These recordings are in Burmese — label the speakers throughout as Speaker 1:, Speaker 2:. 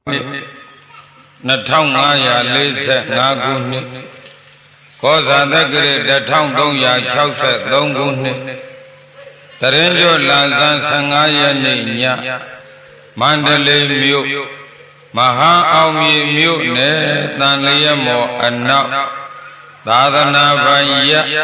Speaker 1: 2545ခုနှစ်ကောဇာတက္ကရာ1363ခုနှစ်တရင်ကျော်လာဇန်15ရက်နေ့ညမန္တလေးမြို့မဟာအောင်မြေမြို့နယ်တန်လျက်မော်အနောက်သာသနာပိုင်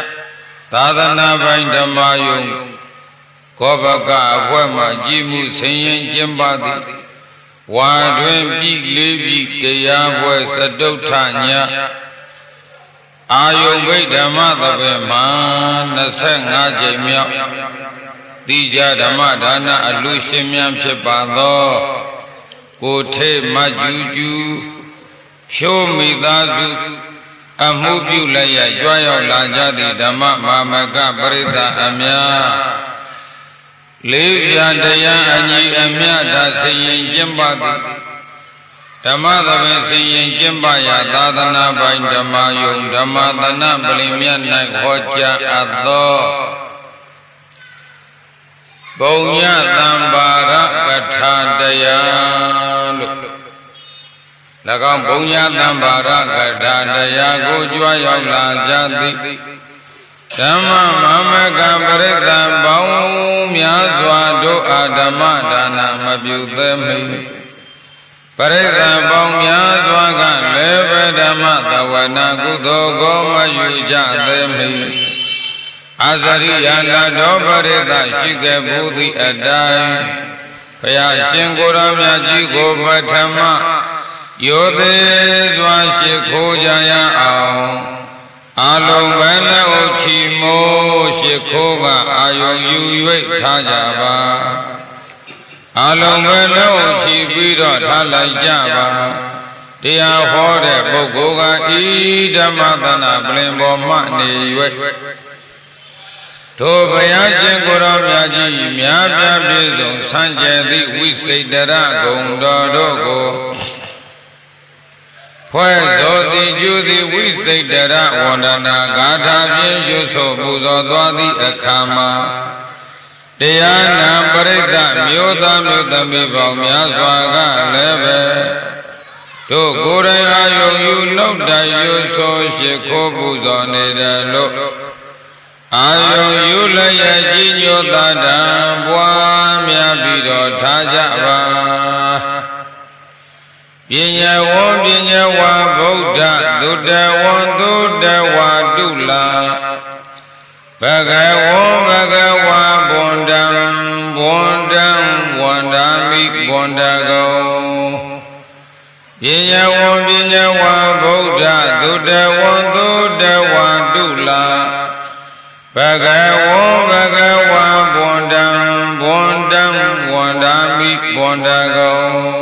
Speaker 1: ဓမ္မယုံကောဘကအဖွဲမှကြည်မှုဆင်ရင်ကျင်းပသည်ဝါတွင်ပြည်လေးပြည်တရားပွဲစတုထညအာယုံဘိဓမ္မသဘင်မှာ25ကြိမ်မြောက်တိကြဓမ္မဒါနအလူရှင်များဖြစ်ပါသောကိုထေမကျူဖြိုးမိသားစုအမှုပြုလည်းရကြွရောက်လာကြသည့်ဓမ္မမာမကပရိသတ်အများလေးပြတရားအညီအမျှသာဆင်ရင်ကျင့်ပါသည်ဓမ္မသဘင်ဆင်ရင်ကျင့်ပါရာသာသနာပိုင်ဓမ္မယုံဓမ္မသနာပလင်မြတ်၌ဟောကြားအပ်သောဘုံညသံပါရကထာတရားလို့၎င်းဘုံညသံပါရကထာတရားကိုကြွားရောက်လာကြသည်ဓမ္မမာမကပရိသတ်ပေါင်းများစွာတို့အားဓမ္မဒါနမပြုသေးမိပရိသတ်ပေါင်းများစွာကလည်းပဲဓမ္မသဝနာကုသိုလ်ကိုမယူကြသေးမိအာဇရိယလာတော်ပရိသတ်ရှိခဲ့ဘူးသည့်အတိုင်းဘုရားရှင်ကိုယ်တော်မြတ်ကြီးကိုပထမယောသေးစွာရှိခိုးကြရအောင်အာလုံးပဲလည်းဥချီမိုးရှိခိုးကအာယုံယူ၍ထားကြပါအာလုံးပဲလည်းဥချီပြီးတော့ထားလိုက်ကြပါတရားဟောတဲ့ပုဂ္ဂိုလ်ကဤဓမ္မသနာပလင်ပေါ်မှနေ၍ထိုဘုရားရှင်ကိုယ်တော်မြတ်ကြီးများပြားပြည့်စုံစံကြယ်သည့်ဝိစိတရဂုံတော်တို့ကိုဖွဲ့သောတိကျူသည်ဝိစိတရဝန္ဒနာဂါထာဖြင့်ရွတ်ဆိုပူဇော်သွားသည့်အခါမှာတရားနာပရိသတ်မျိုးသားမျိုးသမီးပေါင်းများစွာကလည်းပဲတို့ကိုယ်တိုင်အာယုံယူနှုတ်တိုင်ရွတ်ဆိုရှိခိုးပူဇော်နေတယ်လို့အာယုံယူလည်းရဲ့ကြီးညိုသာတံပွားများပြီးတော့ထားကြပါပညာဝံပညာဝါဗုဒ္ဓသုတဝံသုတဝါတုလာဘဂဝံဘဂဝါဘွန်တံဘွန်တံဝန္ဒာမိဘွန်တကောပညာဝံပညာဝါဗုဒ္ဓသုတဝံသုတဝါတုလာဘဂဝံဘဂဝါဘွန်တံဘွန်တံဝန္ဒာမိဘွန်တကော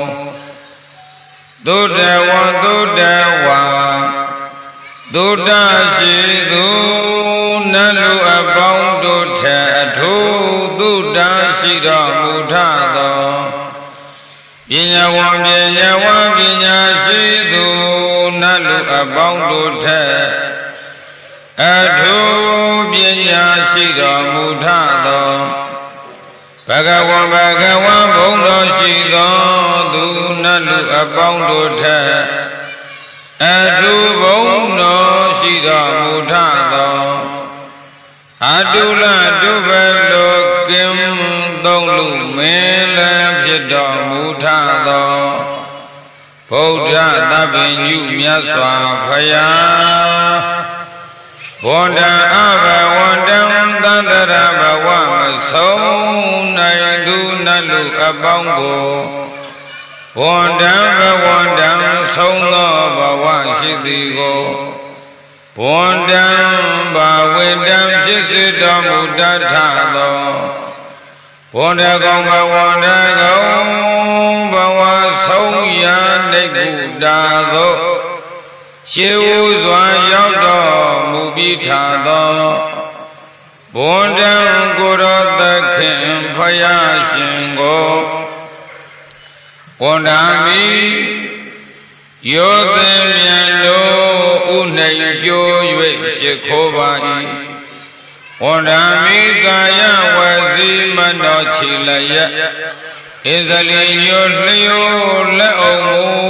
Speaker 1: သုတဝံသုတဝါသုတရှိသူနတ်လူအပေါင်းတို့ထက်အထူးသုတရှိတော်မူထသောပညာဝံပညာဝံပညာရှိသူနတ်လူအပေါင်းတို့ထက်အထူးပညာရှိတော်မူထသောဘဂဝံဘဂဝံဘုံတော်ရှိသောသူနတ်လူအပေါင်းတို့ထက်အထူးဘုံတော်ရှိတော်မူထသောအတုလတုဘလောကင်သုံးလူမင်းလည်းဖြစ်တော်မူထသောဗုဒ္ဓသဗ္ဗညုမြတ်စွာဘုရားဝန္တံအဘဝန္တံသန္တရဘဝမဆုံးနိုင်သူနတ်လူအပေါင်းကိုဝန္တံဘဝန္တံဆုံးသောဘဝရှိသည်ကိုဝန္တံဘာဝေတံဖြစ်စေတော်မူတတ်ထသောဝန္တကောင်ဘဝန္တကောင်ဘဝဆုံးရာနိဗ္ဗုတာသို့ရှေးဥစွာရောက်တော်မူပြီးထသောဘွန်တံကိုရောသခင်ဖယားရှင်ကိုဝန္ဒာမိယောသိမြတ်တို့ဥနိုင်ကြိုး၍ရှိခိုးပါ၏ဝန္ဒာမိကာယဝစီမနောချီလယဣဇလိညိုလျိုလက်အောင်မူ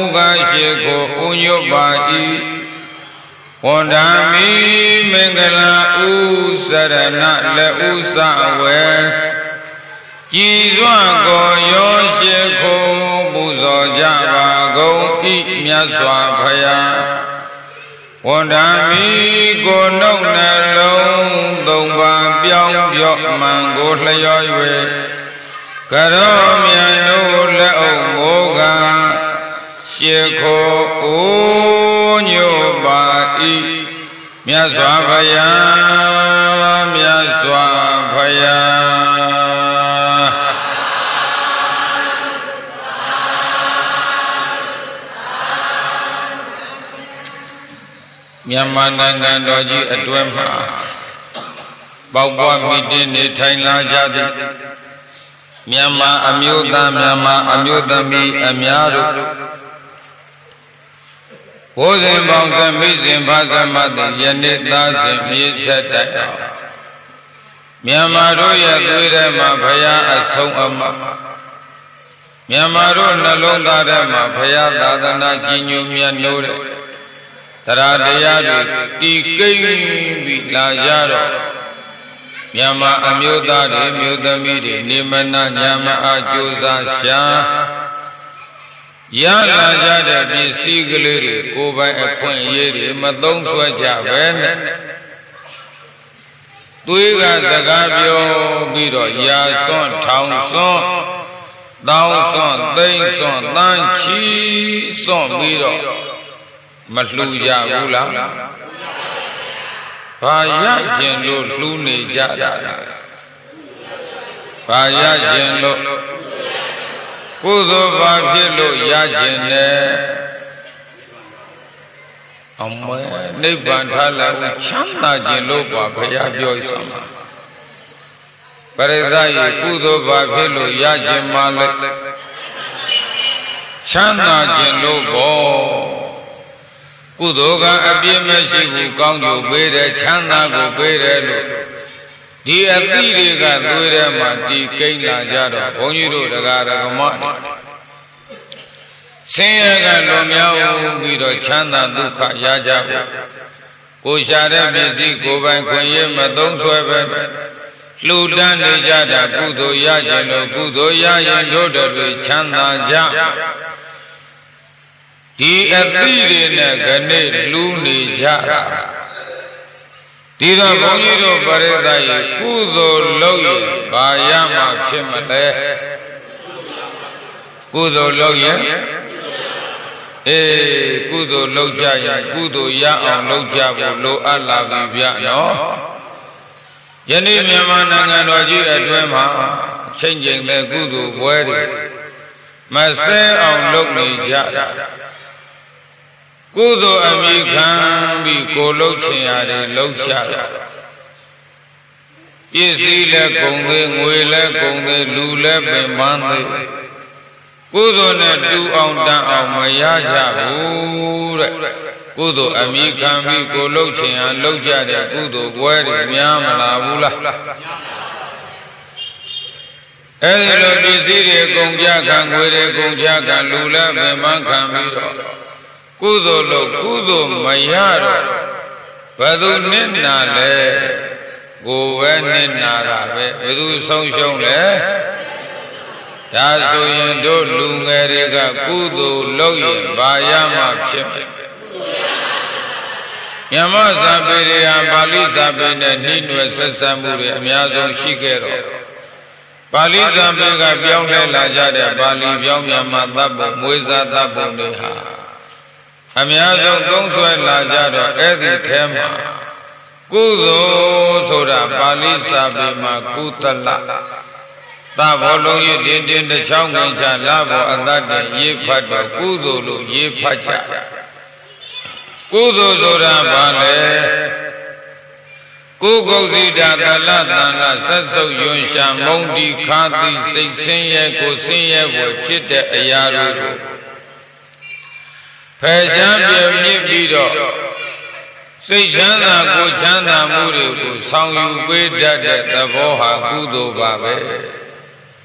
Speaker 1: ဝန်ဓာမိမင်္ဂလာဥစရဏလက်ဥစဝေကြည်စွာကိုရောရှိခိုးပူဇော်ကြပါကုန်ဤမြတ်စွာဘုရားဝန်ဓာမိကိုနှုတ်နှလုံးသုံးပါးပြောင်းပြော့မှန်ကိုလျော်၍ကရောမြတ်တို့လက်အုပ်မိုးကရှိခိုးအိုးညို့ပါဤမြတ်စွာဘုရားမြတ်စွာဘုရားမြန်မာနိုင်ငံတော်ကြီးအတွင်းမှာပေါက်ပွားမိတင်းနေထိုင်လာကြသည်မြန်မာအမျိုးသားမြန်မာအမျိုးသမီးအများတို့ဘိုးစဉ်ပေါင်းစမိစဉ်ဖသမတိယနေ့သားစဉ်မြေဆက်တိုင်အောင်မြန်မာတို့ရဲ့သွေးထဲမှာဘုရားအဆုံးအမမြန်မာတို့နှလုံးသားထဲမှာဘုရားသာသနာကြီးညိုမြတ်နိုးတဲ့တရားတရားတွေတည်ကိန်းပြီးလာကြတော့မြန်မာအမျိုးသားတွေမျိုးသမီးတွေနေမနာညာမအားကြိုးစားရှာရလာကြတဲ့ပစ္စည်းကလေးတွေကိုယ်ပိုင်အခွင့်အရေးတွေမသုံးဆွဲကြပဲနဲ့သွေးကစကားပြောပြီးတော့ရာစွန့်ထောင်စွန့်တောင်းစွန့်သိမ့်စွန့်တန်းချီစွန့်ပြီးတော့မလှူကြဘူးလားဘာရကျင်လို့လှူနေကြတာလဲဘာရကျင်လို့ကုသိုလ်ဘာဖြစ်လို့ရကျင်တယ်အမေနိဗ္ဗာန်ထားလိုက်ချမ်းသာခြင်းလို့ပါဘုရားပြောစမ်းပရိသတ်ရေကုသိုလ်ဘာဖြစ်လို့ရခြင်းမလဲချမ်းသာခြင်းလို့ပေါ့ကုသိုလ်ကအပြည့်မရှိဘူးကောင်းကျိုးပေးတယ်ချမ်းသာကိုပေးတယ်လို့ဒီအသည့်တွေကသွေးထဲမှာတည်ကိန်းလာကြတော့ဘုန်းကြီးတို့တရားဓမ္မတွေဆင်းရဲကလွန်မြောက်ပြီးတော့ချမ်းသာဒုက္ခရကြဖို့ကိုရှာတဲ့ပစ္စည်းကိုယ်ပိုင်ခွင့်ရမသုံးဆွဲပဲလှူဒန်းနေကြတာကုသိုလ်ရခြင်းလို့ကုသိုလ်ရရင်တို့တွေချမ်းသာကြဒီအသည့်တွေနဲ့ခဏလှူနေကြတာဒီတော့ဘုန်းကြီးတို့ပရိသတ်ရေကုသိုလ်လုပ်ရင်ဘာရမှဖြစ်မလဲကုသိုလ်လုပ်ရင်ကုသိုလ်လုပ်ကြရင်ကုသိုလ်ရအောင်လုပ်ကြဖို့လိုအပ်လာပြီဗျနော်ယနေ့မြန်မာနိုင်ငံတော်ကြီးအတွင်းမှာချိန်ချိန်ပဲကုသိုလ်ပွဲတွေမဆဲအောင်လုပ်နေကြတာကုသိုလ်အမိခံပြီးကိုလှုပ်ချင်ရတယ်လှုပ်ကြတာပစ္စည်းလည်းကုန်သေးငွေလည်းကုန်သေးလူလည်းပင်ပန်းသေးကုသိုလ်နဲ့တူအောင်တန်အောင်မရကြဘူးတဲ့ကုသိုလ်အမိခံပြီးကိုလှုပ်ချင်လှုပ်ကြတဲ့ကုသိုလ်ပွဲတွေများမလားဘူးလားအဲဒီလိုပစ္စည်းတွေကုန်ကြခံငွေတွေကုန်ကြခံလူလည်းပင်ပန်းခံပြီးတော့ကုသိုလ်လို့ကုသိုလ်မရတော့ဘယ်သူနစ်နာလဲကိုယ်ပဲနစ်နာတာပဲဘယ်သူဆုံးရှုံးလဲဒါဆိုရင်တို့လူငယ်တွေကကုသိုလ်လုပ်ရင်ဘာရမှဖြစ်မယ်မြတ်စာပေတွေဟာပါဠိစာပေနဲ့နှိမ့်နွယ်ဆက်ဆံမှုတွေအများဆုံးရှိခဲ့တော့ပါဠိစာပေကပြောင်းလဲလာကြတဲ့ပါဠိပြောင်းမြန်မာသတ်ပုံမွေးစားသတ်ပုံတွေဟာအများဆုံးသုံးဆွဲလာကြတော့အဲ့ဒီထဲမှာကုသိုလ်ဆိုတာပါဠိစာပေမှာကုသလသဘောလုံးရတင်းတင်းတစ်ချောင်းငင်ချလာဘောအတ္တတရေးဖတ်တော့ကုသိုလ်လို့ရေးဖတ်ကြကုသိုလ်ဆိုတာဘာလဲကိုကုက္စီတာတလတန်လဆက်စုပ်ယွန်ရှာမုံဒီခါတိစိတ်ဆင်းရဲကိုဆင်းရဲဖို့ဖြစ်တဲ့အရာတွေကိုဖယ်ရှားပြမြစ်ပြီးတော့စိတ်ချမ်းသာကိုချမ်းသာမှုတွေကိုဆောင်ယူပေးတတ်တဲ့သဘောဟာကုသိုလ်ပါပဲ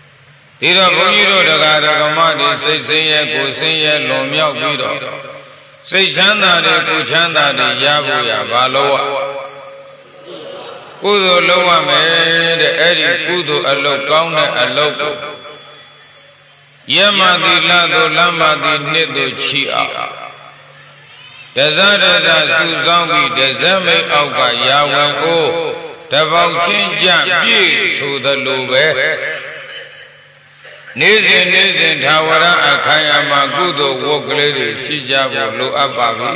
Speaker 1: ဒီတော့ဘုန်းကြီးတို့တရားဓမ္မတွေစိတ်ဆင်းရဲကိုဆင်းရဲလွန်မြောက်ပြီးတော့စိတ်ချမ်းသာတဲ့ကိုချမ်းသာတဲ့ရဖို့ရဘာလို့ကုသိုလ်လုပ်ရမယ်တဲ့အဲ့ဒီကုသိုလ်အလုပ်ကောင်းတဲ့အလုပ်ကိုယမတိလသို့လမ္မတိနှစ်သို့ချီအောင်တဇတဇစုဆောင်ပြီးတဇမိတ်အောက်ကရာဝင်ကိုတပေါက်ချင်းကြပြည့်ဆိုသလိုပဲနေ့စဉ်သာဝရအခါရမှာကုသိုလ်ဝတ်ကလေးတွေရှိကြဖို့လိုအပ်ပါပြီ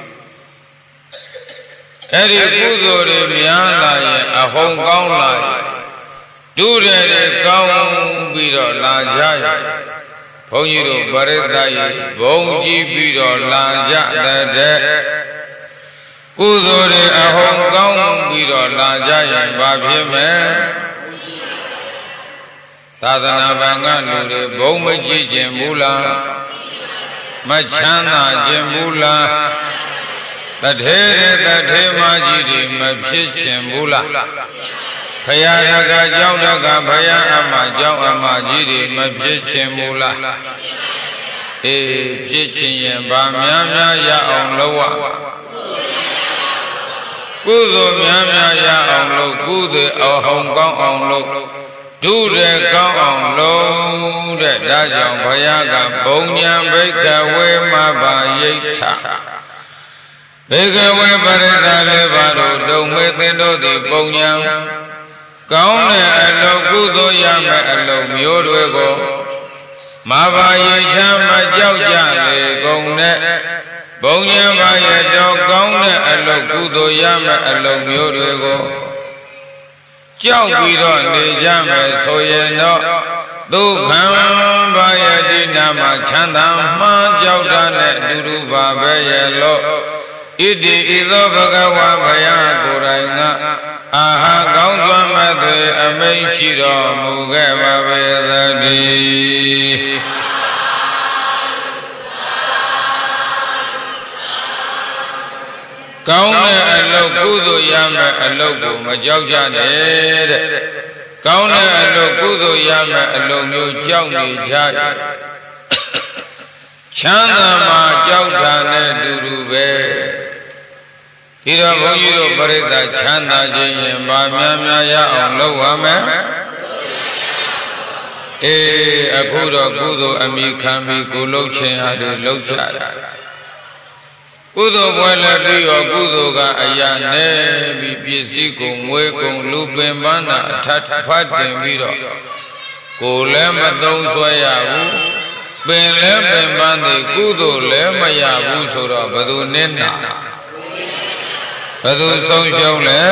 Speaker 1: အဲ့ဒီကုသိုလ်တွေများလာရင်အဟုန်ကောင်းလာရင်ဒုရတွေကောင်းပြီးတော့လာကြရင်ဘုန်းကြီးတို့ပရိသတ်ရေဘုံကြည့်ပြီးတော့လာကြတဲ့ကုသိုလ်တွေအဟုန်ကောင်းပြီးတော့လာကြရင်ဘာဖြစ်မလဲသာသနာ့ဘံကလူတွေဘုံမကြည့်ခြင်းဘူးလားမချမ်းသာခြင်းဘူးလားတထေမကြီးတွေမဖြစ်ခြင်းဘူးလားဖရာတကကြောင့်တကဖရာအမကြောင့်အမကြီးတွေမဖြစ်ခြင်းဘူးလားအေးဖြစ်ခြင်းရင်ဗာများရအောင်လုပ်ရကုသိုလ်များရအောင်လုပ်ကုသိုလ်အဟုန်ကောင်းအောင်လုပ်ဒုရကောင်းအောင်လုပ်တဲ့ဒါကြောင့်ဘုရားကဘုံညာဘိကဝေမဘာယိဋ္ဌဘေကဝေပရိသလေးပါတို့တုံမေသင်တို့သည်ဘုံညာကောင်းတဲ့အလုပ်ကုသိုလ်ရမယ့်အလုပ်မျိုးတွေကိုမဘာယိဋ္ဌမကြောက်ကြလေကုန်တဲ့ဘုံညာဘာရတော့ကောင်းတဲ့အလုပ်ကုသိုလ်ရမယ့်အလုပ်မျိုးတွေကိုကြောက်ပြီးတော့နေကြမယ်ဆိုရင်တော့ဒုက္ခံဘာယတိနာမှာချမ်းသာမှန်းကြောက်တာနဲ့အတူတူပါပဲရဲ့လို့ဣတိဣသောဘဂဝါဘုရားကိုယ်တိုင်ကအာဟာကောင်းစွာမဲ့သွေအမိန့်ရှိတော်မူခဲ့ပါပေသတည်းကောင်းတဲ့အလုပ်ကုသိုလ်ရမယ်အလုပ်ကိုမကြောက်ကြနဲ့တဲ့ကောင်းတဲ့အလုပ်ကုသိုလ်ရမယ်အလုပ်မျိုးကြောက်နေကြရင်ချမ်းသာမှာကြောက်တာနဲ့အတူတူပဲဒီတော့ဘုန်းကြီးတို့ပရိသတ်ချမ်းသာခြင်းရင်ဗာများရအောင်လုပ်ရမယ်အေးအခုတော့ကုသိုလ်အမိခံပြီးကိုလှုပ်ခြင်းအားတွေလှုပ်ကြတာကုသိုလ်ပွဲလည်းပြီးရောကုသိုလ်ကအရာနဲ့ပြီးပစ္စည်းကုန်မွေးကုန်လူပင်ပန်းတာအထဖတ်တင်ပြီးတော့ကိုယ်လည်းမသုံးဆွဲရဘူးပင်လည်းပင်ပန်းတယ်ကုသိုလ်လည်းမရဘူးဆိုတော့ဘယ်သူနစ်နာဘယ်သူဆုံးရှုံးလဲ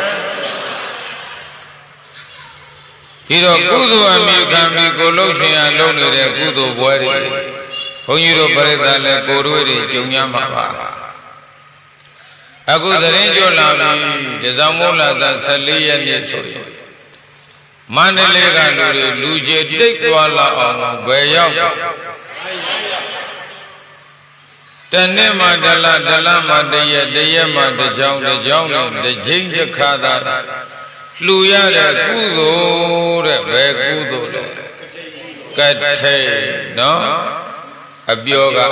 Speaker 1: ဒီတော့ကုသိုလ်အမိခံပြီးကိုလှုပ်ခြင်းအလုပ်နေတဲ့ကုသိုလ်ပွဲတွေဘုန်းကြီးတို့ပရိသတ်လည်းကိုယ်တို့တွေကြုံကြမှာပါအခုသတင်းကြွလာပြီတဇောင်းမိုးလာသာ14ရက်နေ့ဆိုရင်မန္တလေးကလူတွေလူကြီးတိတ်သွားလာအောင်ဘယ်ရောက်တနေ့မှတလမှတရက်မှတကြောင်နဲ့တစ်ချိန်တစ်ခါသာလှူရတဲ့ကုသိုလ်တဲ့ဘယ်ကုသိုလ်လဲကထေနော်အပြောက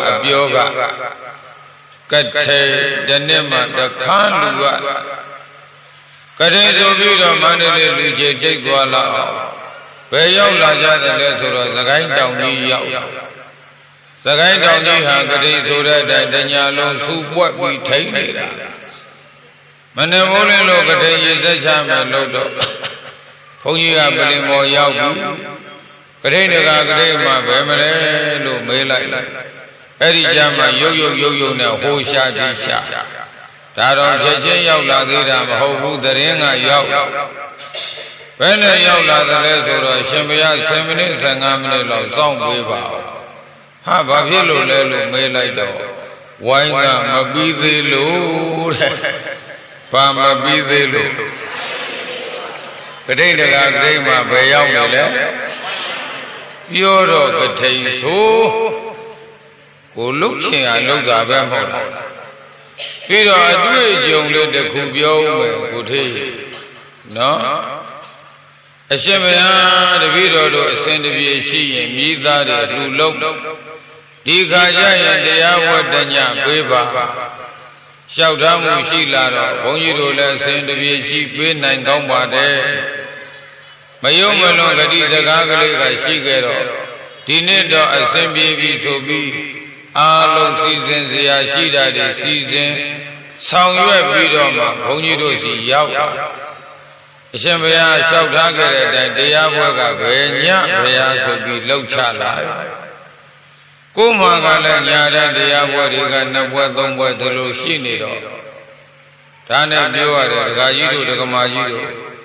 Speaker 1: ကထေတနေ့မှတစ်ခါလူကကထေဆိုပြီးတော့မန္တလေးလူကြီးတိတ်သွားလာအောင်ဘယ်ရောက်လာကြတယ်လဲဆိုတော့သခိုင်းတောင်ကြီးရောက်သခိုင်းတောင်ကြီးဟာကတိဆိုတဲ့အတိုင်းတညာလုံးစူပွက်ပြီးထိန်နေတာမနေ့မိုးလင်းလို့ကတိရေစက်ချမယ်လို့တော့ဘုန်းကြီးကပလင်ပေါ်ရောက်ပြီးကတိတကကတိမှပဲမလဲလို့မေးလိုက်အဲ့ဒီကြမှာရုပ်နဲ့ဟိုရှာတိရှာဒါတော့ချက်ချင်းရောက်လာသေးတာမဟုတ်ဘူးသတင်းကရောက်ဘယ်နဲ့ရောက်လာတယ်လဲဆိုတော့ရှင်ဘုရား10မိနစ်15မိနစ်လောက်စောင့်ပေးပါဟာဘာဖြစ်လို့လဲလို့မေးလိုက်တော့ဝိုင်းကမပြီးသေးလို့တဲ့ဘာမပြီးသေးလို့ကတိတကကတိမှာဘယ်ရောက်နေလဲပြောတော့ကတိဆိုကိုလှုပ်ချင်ရလှုပ်တာပဲမဟုတ်လားပြီးတော့အတွေ့အကြုံလေးတစ်ခုပြောဦးမယ်ကိုထေးနော်အရှင်ဘုရားတပည့်တော်တို့အစဉ်တပြေရှိရင်မြည်သားတွေလှူလုံးဒီခါကျရင်တရားဝတ္တညပေးပါလျှောက်ထားမှုရှိလာတော့ဘုန်းကြီးတို့လည်းအစဉ်တပြေရှိပေးနိုင်ကောင်းပါတယ်မယုံမလွန်ဂတိစကားကလေးကရှိခဲ့တော့ဒီနေ့တော့အစဉ်ပြေပြီဆိုပြီးအားလုံးစီစဉ်စရာရှိတာတွေစီစဉ်ဆောင်ရွက်ပြီးတော့မှဘုန်းကြီးတို့စီရောက်ပါအရှင်ဘုရားလျှောက်ထားခဲ့တဲ့အတိုင်းတရားပွဲကဘယ်ညဘုရားဆိုပြီးလှုပ်ချလာကိုယ်မှာကလည်းညာတဲ့တရားပွဲတွေကနှစ်ပွဲသုံးပွဲဒီလိုရှိနေတော့ဒါနဲ့ပြောရတယ်ဒကာကြီးတို့ဒကမာကြီးတို့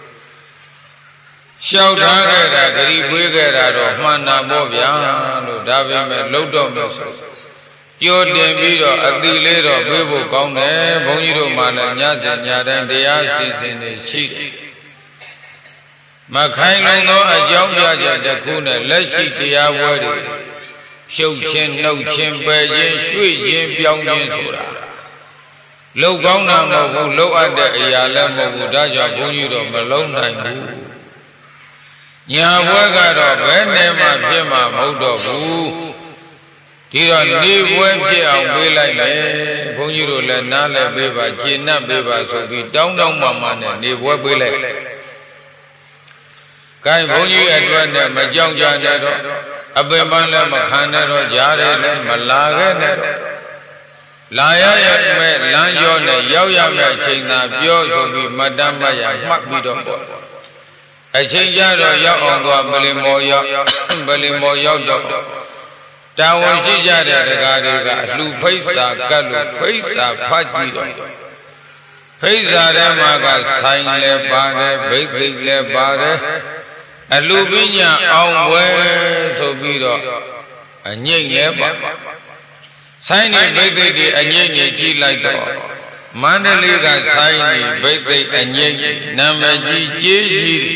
Speaker 1: လျှောက်ထားခဲ့တာဂရီပွေးခဲ့တာတော့မှန်တာပေါ့ဗျာလို့ဒါပေမဲ့လှုပ်တော့မယ်ဆိုကြိုတင်ပြီးတော့အတိလေးတော့ပြေးဖို့ကောင်းတယ်ဘုန်းကြီးတို့မှလည်းညစဉ်ညတိုင်းတရားစီစဉ်နေရှိတယ်မခိုင်လုံသောအကြောင်းပြချက်တစ်ခုနဲ့လက်ရှိတရားပွဲတွေဖြုတ်ခြင်းနှုတ်ခြင်းပယ်ခြင်းရွှေ့ခြင်းပြောင်းခြင်းဆိုတာလှုပ်ကောင်းတာမဟုတ်ဘူးလှုပ်အပ်တဲ့အရာလည်းမဟုတ်ဘူးဒါကြောင့်ဘုန်းကြီးတို့မလုံးနိုင်ဘူးညာဘွဲကတော့ဘယ်နဲ့မှဖြစ်မှာမဟုတ်တော့ဘူးဒီတော့နေပွဲဖြစ်အောင်ပေးလိုက်မယ်ဘုန်းကြီးတို့လည်းနားလည်းပေးပါကျေနပ်ပေးပါဆိုပြီးတောင်းတောင်းမှမှနဲ့နေပွဲပေးလိုက်ကိုင်းဘုန်းကြီးအတွက်နဲ့မကြောက်ကြနဲ့တော့အပင်ပန်းလည်းမခံနဲ့တော့ကြားတယ်လည်းမလာခဲ့နဲ့တော့လာရရမဲ့လမ်းကျော်နဲ့ရောက်ရမဲ့အချိန်သာပြောဆိုပြီးမတ္တမရမှတ်ပြီးတော့ပေါ့အချိန်ကြတော့ရောက်အောင်သွားပလင်မော်ရောက်တော့တာဝန်ရှိကြတဲ့ဒကာတွေကအလှဖိတ်စာကတ်လို့ဖိတ်စာဖတ်ကြည့်တော့ဖိတ်စာထဲမှာကဆိုင်လည်းပါတယ်ဘိတ်သိက်လည်းပါတယ်အလှပညာအောင်ဝဲဆိုပြီးတော့အငိမ့်လည်းပါဆိုင်နေဘိတ်သိက်တွေအငိမ့်ကြီးကြည့်လိုက်တော့မန္တလေးကဆိုင်နေဘိတ်သိက်အငိမ့်နာမည်ကြီးကြေးကြီး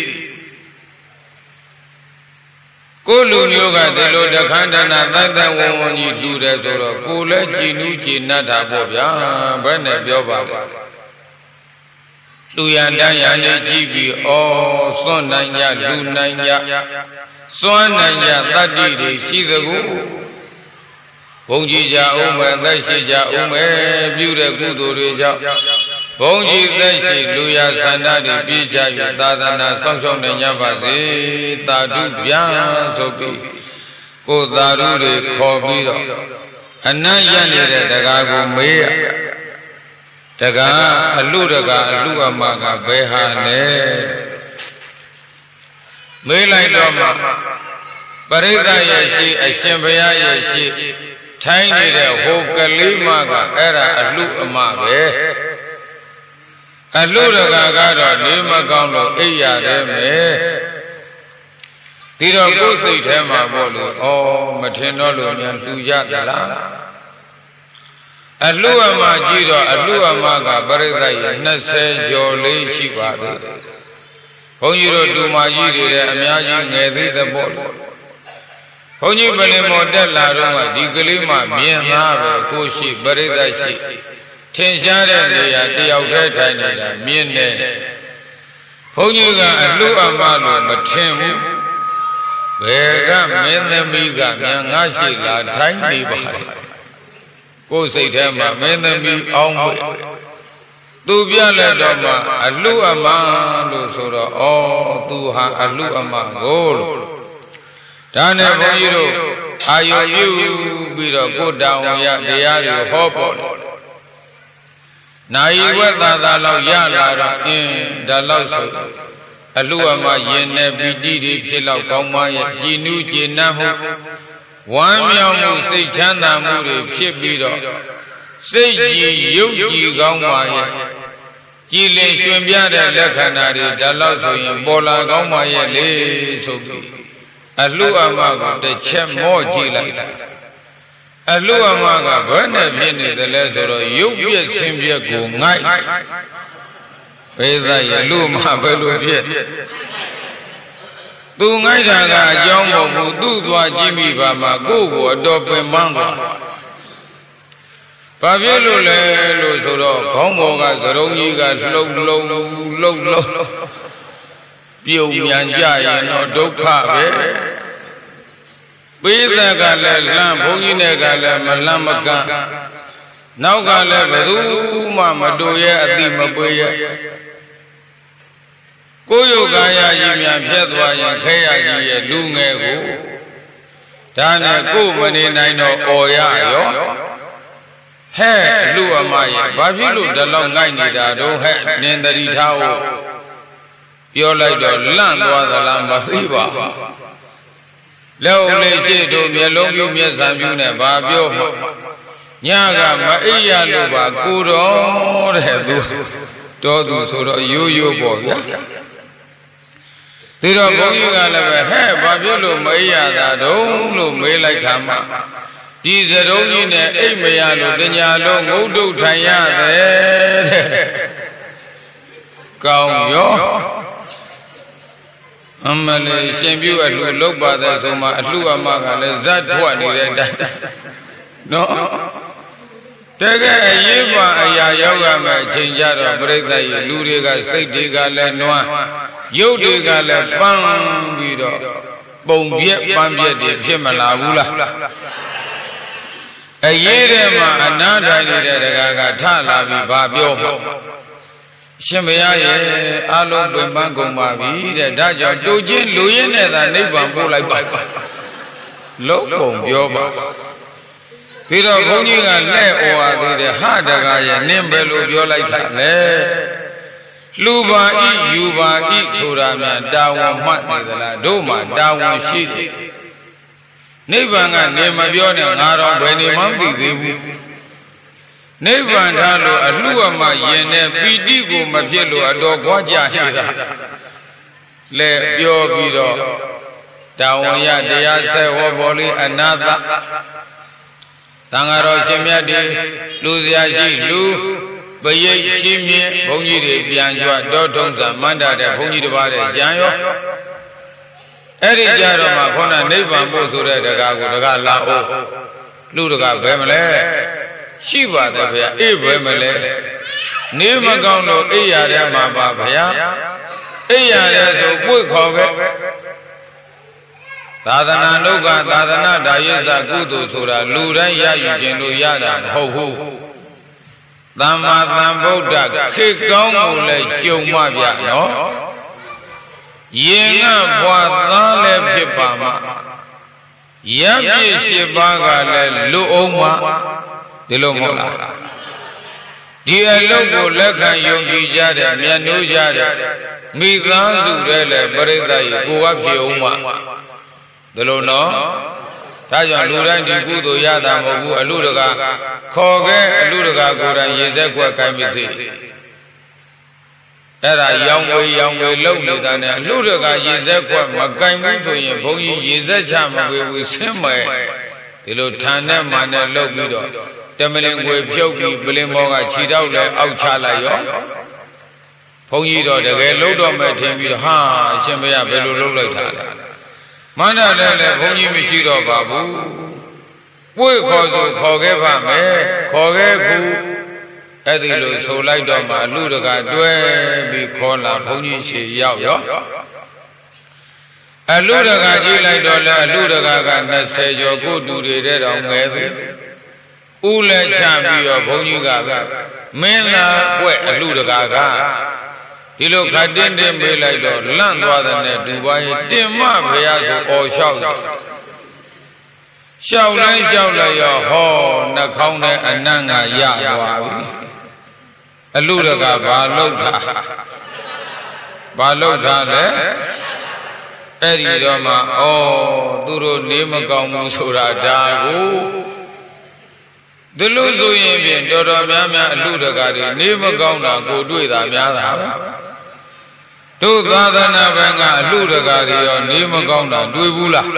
Speaker 1: ကိုလူမျိုးကဒီလိုတခန္ဓနာတိုက်တိုက်ဝုံဝုံကြီးလှူတယ်ဆိုတော့ကိုလည်းကြည်နူးကြည်နတ်တာပေါ့ဗျာဘယ်နဲ့ပြောပါလဲလူရန်တန်းရန်လေးကြည့်ပြီးဩစွန့်နိုင်ကြလူနိုင်ကြစွန့်နိုင်ကြတတ္တိတွေရှိသကူဘုံကြီးကြအောင်မဲ့သက်ရှိကြအောင်မဲ့ပြုတဲ့ကုသိုလ်တွေကြောင့်ဘုံကြီးသက်ရှိလူရဆန္ဒတွေပြည့်ကြ၍သာသနာဆောင်းရှောက်နိုင်ကြပါစေတာဓုဗျာဆိုပြီးကိုသာဓုတွေခေါ်ပြီးတော့အနတ်ရနေတဲ့တကားကိုမေးရတကားအလူတကားအလူအမကဘယ်ဟာလဲမေးလိုက်တော့မှပရိသတ်ရဲ့ရှိအရှင်ဘုရားရဲ့ရှိထိုင်းနေတဲ့ဟိုကလေးမကအဲ့ဒါအလူအမပဲအလူတကာကတော့နေမကောင်းလို့အိပ်ရတယ်မယ်ဒီတော့ကိုယ်စိတ်ထဲမှာပေါ့လို့ဩမထင်တော့လို့များလှူကြသလားအလူအမကြည့်တော့အလူအမကပရိသတ်ရဲ့20ကျော်လေးရှိပါသေးတယ်ဘုန်းကြီးတို့တူမကြီးတွေလည်းအများကြီးငယ်သေးတဲ့ပေါ့လို့ဘုန်းကြီးပလင်မော်တက်လာတော့မှဒီကလေးမှမြင်သားပဲကိုရှိပရိသတ်ရှိထင်ရှားတဲ့နေရာတယောက်တည်းထိုင်နေတာမြင်နေဘုန်းကြီးကအလှအမလို့မထင်ဘူးဘယ်ကမင်းသမီးကမြန်ငါရှိလာထိုင်နေပါလေကိုယ်စိတ်ထဲမှာမင်းသမီးအောင်ပဲသူပြလက်တော့မှအလှအမလို့ဆိုတော့ဩသူဟာအလှအမကိုလို့ဒါနဲ့ဘုန်းကြီးတို့အာယုပြုပြီးတော့ကိုယ်တောင်ရတရားတွေဟောပေါ်တယ်နိုင်ဝက်သာသာလောက်ရလာတော့ဒါလောက်ဆိုအလှအမရင်နဲ့ပီတိတွေဖြစ်လောက်ကောင်းမရဲ့ကြည်နူးကျေနပ်မှုဝမ်းမြောက်မှုစိတ်ချမ်းသာမှုတွေဖြစ်ပြီးတော့စိတ်ကြည်ရုပ်ကြည်ကောင်းပါရဲ့ကြည်လင်ရွှင်ပြတဲ့လက္ခဏာတွေဒါလောက်ဆိုရင်ပေါ်လာကောင်းပါရဲ့လေဆိုပြီးအလှအမကိုတစ်ချက်မော့ကြည့်လိုက်တာအလှအမကဘယ်နဲ့ဖြစ်နေတယ်လဲဆိုတော့ရုပ်ပြည့်ဆင်းပြည့်ကိုငိုက်ဘေးသားရဲ့အလှအမဘယ်လိုဖြစ်သူငိုက်တာကအကြောင်းမဟုတ်ဘူးသူ့သွားကြည့်မိပါမှာကိုယ့်ကိုအတော်ပင်ပန်းသွားဘာဖြစ်လို့လဲလို့ဆိုတော့ခေါင်းပေါ်ကသရုံကြီးကလှုပ်ပြုံမြန်ကြရင်တော့ဒုက္ခပဲပိသကလည်းလမ်းဘုန်းကြီးနဲ့ကလည်းမလမ်းမကန့်နောက်ကလည်းဘယ်သူမှမတူရဲ့အတိမပွေရဲ့ကိုယ်ယုတ်ကာယကြီးများဖြတ်သွားရင်ခဲရကြီးရဲ့လူငယ်ကိုဒါနဲ့ကိုယ်မနေနိုင်တော့အော်ရရောဟဲ့လူအမရဲ့ဘာဖြစ်လို့ဒီလောက်ငိုက်နေတာတော့ဟဲ့နင်တတိထားကိုပြောလိုက်တော့လန့်သွားသလားမသိပါဘူးလက်ဦးလေးရှိတို့မျက်လုံးပြူမျက်စံပြူနဲ့ဘာပြောမှညကမအိပ်ရလို့ပါကိုတော်တဲ့သူတော်သူဆိုတော့ရိုးရိုးပေါ့ဗျာဒီတော့ဘုန်းကြီးကလည်းပဲဟဲ့ဘာဖြစ်လို့မအိပ်ရတာတုံးလို့မေးလိုက်ခါမှဒီစရုံးကြီးနဲ့အိပ်မရလို့တညာလုံးငုတ်တုတ်ထိုင်ရတယ်တဲ့ကောင်းရောအမလေးရှင်ပြုအလှလုတ်ပါတဲ့ဆိုမှအလှအမကလည်းဇတ်ထွက်နေတဲ့အတိုင်းနော်တကယ်အရေးပါအရာရောက်ရမယ်အချိန်ကြတော့ပြိဿရဲ့လူတွေကစိတ်တွေကလည်းနွမ်းရုပ်တွေကလည်းပန်းပြီးတော့ပုံပြက်ပန်းပြက်တွေဖြစ်မလာဘူးလားအရေးထဲမှာအနားထိုင်နေတဲ့တကားကထလာပြီးဘာပြောမှာရှင်ဘုရားရဲ့အလုံးပင်ပန်းကုန်ပါပြီတဲ့ဒါကြောင့်တူချင်းလူရင်းနဲ့သာနိဗ္ဗာန်ပို့လိုက်ပါလုံးပုံပြောပါပြီးတော့ဘုန်းကြီးကလက်ဩဝါသေးတယ်ဟာတကားရဲ့နင်းပဲလို့ပြောလိုက်တာလေလူပါဤယူပါဤဆိုတာများတာဝန်မှတ်နေသလားတို့မှတာဝန်ရှိတယ်နိဗ္ဗာန်ကနေမပြောနဲ့ငါတော့ဘယ်နေမှမသိသေးဘူးနိဗ္ဗာန်ထားလို့အလှအမရင်နဲ့ပီတိကိုမဖြစ်လို့အတော်ခွာကြနေတာလဲပြောပြီးတော့တာဝန်ရတရားဆက်ဟောပေါ်လေးအနာသတန်ဃာတော်ရှင်မြတ်တွေလူစရာရှိလူပရိတ်ချင်းမြင့်ဘုန်းကြီးတွေပြန်ကြွတောထုံးစာမန္တတဲ့ဘုန်းကြီးတစ်ပါးတဲ့ကြံရောအဲ့ဒီကြတော့မှခေါင်းကနိဗ္ဗာန်ပို့ဆိုတဲ့တကားကိုတကားလာအောင်လူတကားဘယ်မလဲရှိပါတယ်ဗျာအေးဘယ်မလဲနေမကောင်းလို့အိပ်ရတဲ့မှာပါဗျာအိပ်ရတဲ့ဆိုပွေခေါ်ခဲ့သာသနာ့နှုတ်ကသာသနာ့ဒါယိစကုသိုလ်ဆိုတာလူတိုင်းရယူခြင်းလို့ရတာမဟုတ်ဘူးသမ္မာသမ္ဗုဒ္ဓခေတ်ကောင်းကိုလည်းကြုံမှဗျာနော်ရင်ကဘွာသားလည်းဖြစ်ပါမှာရပြည့်ရှိပါကလည်းလူအောင်မှာဒီလိုမဟုတ်လားဒီအလုပ်ကိုလက်ခံယုံကြည်ကြတဲ့မြတ်နိုးကြတဲ့မိသားစုတွေလည်းပရိသတ်ကြီးကိုယ်ကဖြစ်အောင်မှာဒီလိုနော်ဒါကြောင့်လူတိုင်းဒီကုသိုလ်ရတာမဟုတ်ဘူးအလူတကာခေါ်ခဲ့အလူတကာကိုယ်တိုင်ရေစက်ကွက်ကိုင်းမစေအဲ့ဒါရောင်ဝေလုံနေတာနဲ့အလူတကာရေစက်ကွက်မကိုင်းဘူးဆိုရင်ဘုန်းကြီးရေစက်ချမဝေဘူးဆင်းမယ်ဒီလိုဌာနဲ့မာနဲ့လှုပ်ပြီးတော့တမလင်ကိုဖြုတ်ပြီးပလင်မောကခြေထောက်လည်းအောက်ချလိုက်ရောဘုန်းကြီးတော့တကယ်လှုပ်တော့မဲ့ထင်ပြီးတော့ဟာအရှင်ဘုရားဘယ်လိုလှုပ်လိုက်တာလဲမန္တလည်းဘုန်းကြီးမရှိတော့ပါဘူးပွေခေါ်ဆိုခေါ်ခဲ့ပါမယ်ခေါ်ခဲ့ဘူးအဲ့ဒီလိုဆိုလိုက်တော့မှလူတကာတွဲပြီးခေါ်လာဘုန်းကြီးရှိရောက်ရောအလူတကာကြည့်လိုက်တော့လဲအလူတကာက20ကျော်ကိုတူတွေတဲ့တော်ငယ်ပြီဥလဲချပြီးတော့ဘုန်းကြီးကမင်းလာကွက်အလူတကာကဒီလိုခတ်တင်းတင်းမေးလိုက်တော့လန့်သွားတဲ့နဲ့ဒူပါရင်တင်မဘုရားဆိုအော်လျှောက်တယ်လျှောက်လိုက်ရောဟောနှာခေါင်းနဲ့အနံ့ကရသွားပြီအလူတကာဘာလုပ်တာလဲအဲ့ဒီတော့မှဩသူတို့နေမကောင်းဘူးဆိုတာဒါကိုဒီလိုဆိုရင်ဖြင့်တော်တော်များများအလူတကာတွေနေမကောင်းတာကိုတွေ့တာများတာပဲတို့သာသနာ့ဘင်ကအလူတကာတွေရောနေမကောင်းတာတွေ့ဘူးလား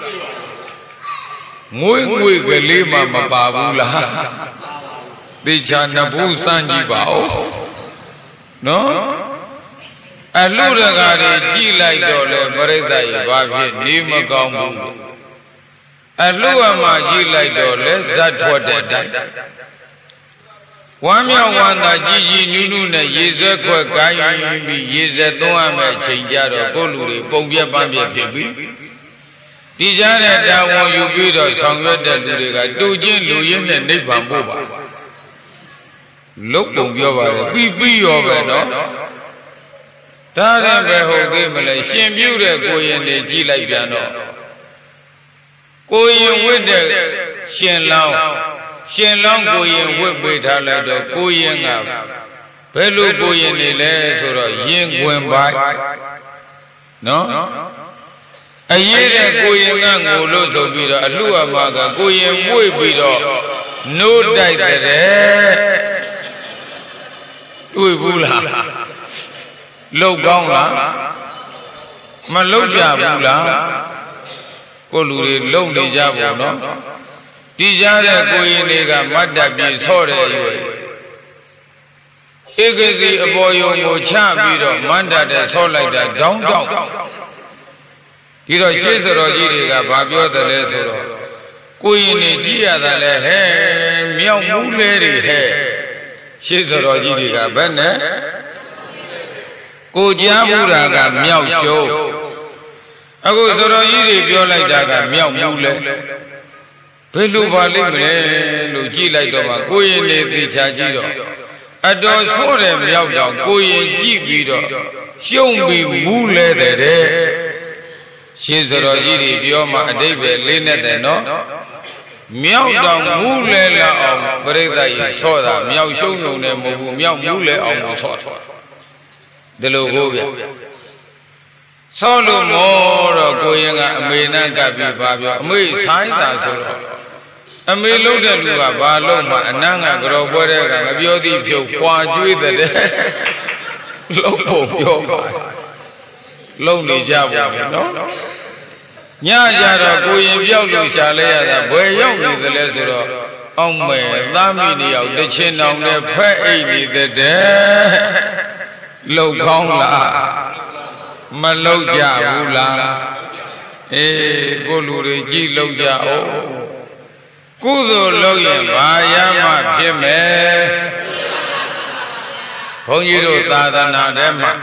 Speaker 1: ငွေကလေးမှမပါဘူးလားသေချာနှစ်ဘူးစမ်းကြည့်ပါဦးနော်အလူတကာတွေကြည့်လိုက်တော့လေပရိသတ်ကြီးဘာဖြစ်နေမကောင်းဘူးအလူအမကြည့်လိုက်တော့လေဇတ်ထွက်တဲ့တိုင်ဝမ်းမြောက်ဝမ်းသာကြည်ကြည်နူးနူးနဲ့ရေစက်ခွက်ကိုင်းပြီးရေစက်သွန်းရမယ့်အချိန်ကြတော့ကိုလူတွေပုံပြက်ပန်းပြက်ဖြစ်ပြီးဒဒီကြားတဲ့တာဝန်ယူပြီးတော့ဆောင်ရွက်တဲ့လူတွေကတူချင်းလူရင်းနဲ့နိဗ္ဗာန်ပို့ပါလုတ်ပုံပြောပါတယ်ပြီးရောပဲနော်ဒါရင်ပဲဟုတ်သေးမလဲရှင်ပြုတဲ့ကိုရင်တွေကြည်လိုက်ပြန်တော့ကိုရင်ဝတ်တဲ့ရှင်လောင်းကိုရင်ဝတ်ပေးထားလိုက်တော့ကိုရင်ကဘယ်လိုကိုရင်နေလဲဆိုတော့ရင်ခွင်ပိုင်းနော်အရေးတဲ့ကိုရင်ကငိုလို့ဆိုပြီးတော့အလှအမကကိုရင်မွေ့ပြီးတော့နိုးတိုက်တဲ့တွေ့ဘူးလားလုတ်ကောင်းလားမလုတ်ကြဘူးလားကိုလူတွေလုံနေကြပုံနော်ဒီကြားတဲ့ကိုရင်တွေကမတ်တပ်ပြေဆော့တဲ့ရွယ်ဧကတိအပေါ်ယုံကိုချပြီးတော့မန္တတဲ့ဆော့လိုက်တာတောင်းတောင်းဒီတော့ရှေးစတော်ကြီးတွေကဘာပြောတယ်လဲဆိုတော့ကိုရင်နေကြည့်ရတာလဲဟဲ့မြောက်မူးလဲတွေဟဲ့ရှေးစတော်ကြီးတွေကဘယ်နဲ့ကိုကြားမှုတာကမြောက်ရှုံးအခုစတော်ကြီးတွေပြောလိုက်တာကမြောက်မူးလဲဘယ်လိုပါလိမ့်မလဲလို့ကြည့်လိုက်တော့မှကိုရင်နေသိချာကြည့်တော့အတော်ဆိုးတဲ့မြောက်တော့ကိုရင်ကြည့်ပြီးတော့ရှုံးပြီးမူးလဲတဲ့ရှင်းစတော်ကြီးတွေပြောမှအတိတ်ပဲလေးနဲ့တဲ့နော်မြောက်တော့မူးလဲလာအောင်ပြိဿကြီးဆော့တာမြောက်ရှုံးုံနဲ့မဟုတ်ဘူးမြောက်မူးလဲအောင်ကိုဆော့တာဒီလိုကိုဗျဆော့လို့မောတော့ကိုရင်ကအမေနဲ့ကပ်ပြီးပါပြောအမေဆိုင်တာဆိုတော့အမေလုံးတဲ့လူကဘာလုံးမှအနံ့ကကြော်ပွဲတဲ့ကငပြောသည်ဖြုတ်ခွာကျွေးတဲ့လုံးဖို့ပြောပါလုံနေကြပါဘူးနော်ညကြတော့ကိုရင်ပြောက်လို့ရှာလဲရတာဘယ်ရောက်နေသလဲဆိုတော့အောင်မဲ့သားမိနေရောက်တစ်ချင်းတောင်နဲ့ဖက်အိတ်နေတဲ့လှုပ်ကောင်းလားမလှုပ်ကြဘူးလားအေးကိုလူတွေကြည်လှုပ်ကြအောင်ကုသိုလ်လုပ်ရင်ဘာရမှဖြစ်မယ်ဘုန်းကြီးတို့သာသနာထဲမှာ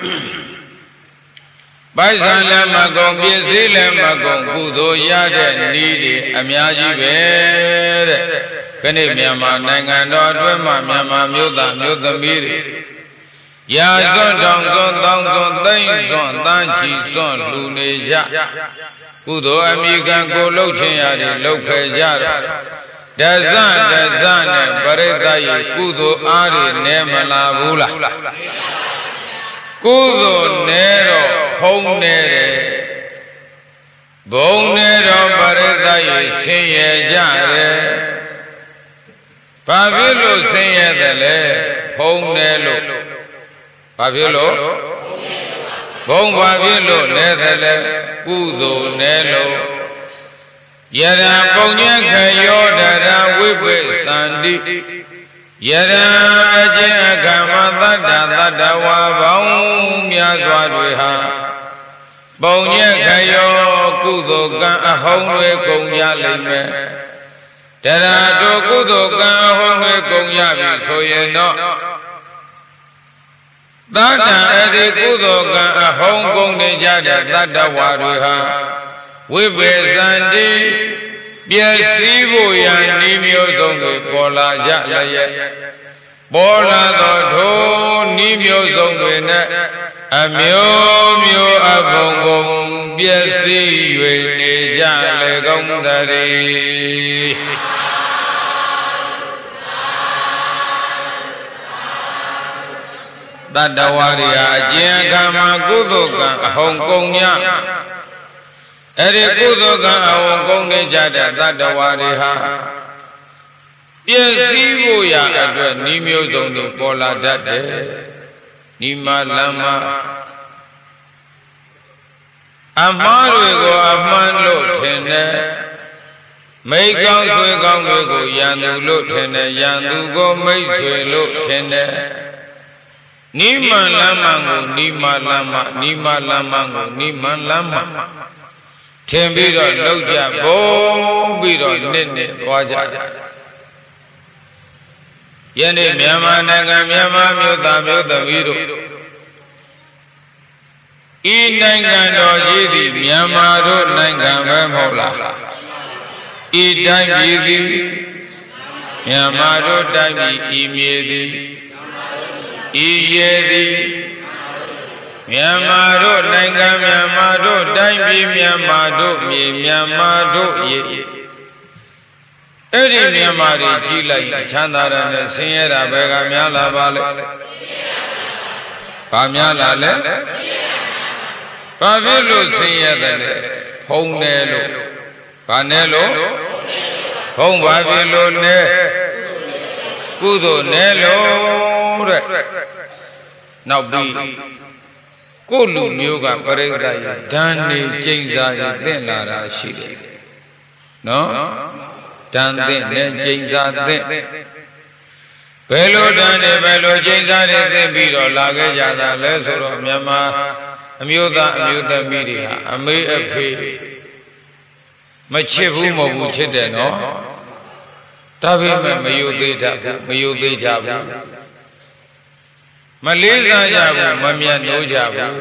Speaker 1: ပိုက်ဆံလည်းမကုန်ပစ္စည်းလည်းမကုန်ကုသိုလ်ရတဲ့နည်းတွေအများကြီးပဲတဲ့ခဏမြန်မာနိုင်ငံတော်အတွင်းမှာမြန်မာမြို့သားမြို့သမီးတွေရာစွန်းတောင်စွန်းတောင်စွန်းသိမ့်စွန်းတန်းချီစွန်းလှူနေကြကုသိုလ်အမိခံကိုလှုပ်ခြင်းရတယ်လှုပ်ခဲ့ကြတော့တဇနဲ့ပရိသတ်ရဲ့ကုသိုလ်အားတွေနဲမလာဘူးလားကုသိုလ်နဲတော့ခုံးနေတယ်ဘုံနေတော့ပရိသတ်ရဲ့ဆင်းရဲကြတယ်ဘာဖြစ်လို့ဆင်းရဲတယ်လဲဖုံးနေလို့ဘာဖြစ်လို့ဘုံဘာဖြစ်လို့နဲတယ်လဲကုသိုလ်နဲလို့ယရံပုံညခယောဒရဝိပိသန္တိယရံအကျင့်အခါမသတ္တဝါပေါင်းများစွာတွေဟာပုံညခယောကုသိုလ်ကံအဟုံးတွေကုန်ကြလိမ့်မယ်တရာတို့ကုသိုလ်ကံအဟုံးတွေကုန်ကြပြီဆိုရင်တော့သတ္တအဒီကုသိုလ်ကံအဟုံးကုန်နေကြတဲ့တတ္တဝါတွေဟာဝိပေသန္တိပျက်စီးဖို့ရန်ဤမျိုးစုံတွေပေါ်လာကြလျက်ပေါ်လာသောထိုဤမျိုးစုံတွေနဲ့အမျိုးမျိုးအဘုံဘုံပျက်စီး၍နေကြလေကုန်တည်းတတ္တဝါတွေဟာအကျဉ်းအခါမှာကုသိုလ်ကံအဟုန်ကုန်ညအဲ့ဒီကုသိုလ်ကံအဟုန်ကုန်နေကြတဲ့တတ္တဝါတွေဟာပျက်စီးဖို့ရအတွက်ဤမျိုးစုံတွေပေါ်လာတတ်တယ်ဤမှာလမ်းမှာအမှားတွေကိုအမှန်လို့ထင်တယ်မိတ်ကောင်းဆွေကောင်းတွေကိုရန်သူလို့ထင်တယ်ရန်သူကိုမိတ်ဆွေလို့ထင်တယ်နိမန်လမ်းမှန်ကိုနိမလမ်းမှနိမလမ်းမှန်ကိုနိမန်လမ်းမှထင်ပြီးတော့လောက်ကြဘုံပြီးတော့နှစ်သွားကြယနေ့မြန်မာနိုင်ငံမြန်မာမြို့သားမြို့သမီးတို့ဤနိုင်ငံတော်ကြီးသည်မြန်မာတို့နိုင်ငံပဲမဟုတ်လားဤတိုင်းပြည်သည်မြန်မာတို့တိုင်းပြည်ဤမြေသည်ဤရေသည်မြန်မာတို့နိုင်ငံမြန်မာတို့တိုင်းပြည်မြန်မာတို့မြေမြန်မာတို့ရေအဲ့ဒီမြန်မာတွေကြီးလိုက်ချမ်းသာတယ်နဲ့ဆင်းရဲတာဘယ်ကများလာပါလဲဘာများလာလဲဘာဖြစ်လို့ဆင်းရဲတယ်လဲဖုံးတယ်လို့ဘာနဲ့လို့ဖုံးဘာဖြစ်လို့လဲကုသိုလ်နဲ့လို့တဲ့နောက်ပြီးကိုလူမျိုးကပရိသတ်ရဓာန်နေကျိန်စာရသင့်လာတာရှိတယ်နော်ဓာန်သင့်နဲ့ကျိန်စာသင့်ဘယ်လိုဓာန်နေဘယ်လိုကျိန်စာတွေသင့်ပြီးတော့လာခဲ့ကြတာလဲဆိုတော့မြန်မာအမျိုးသားအမျိုးသမီးတွေဟာအမေအဖေမချစ်ဘူးမဟုတ်ဘူးချစ်တယ်နော်ဒါပေမဲ့မယုတ်သေးတတ်ဘူးမယုတ်သေးကြဘူးမလေးစားကြဘူးမမြတ်နိုးကြဘူး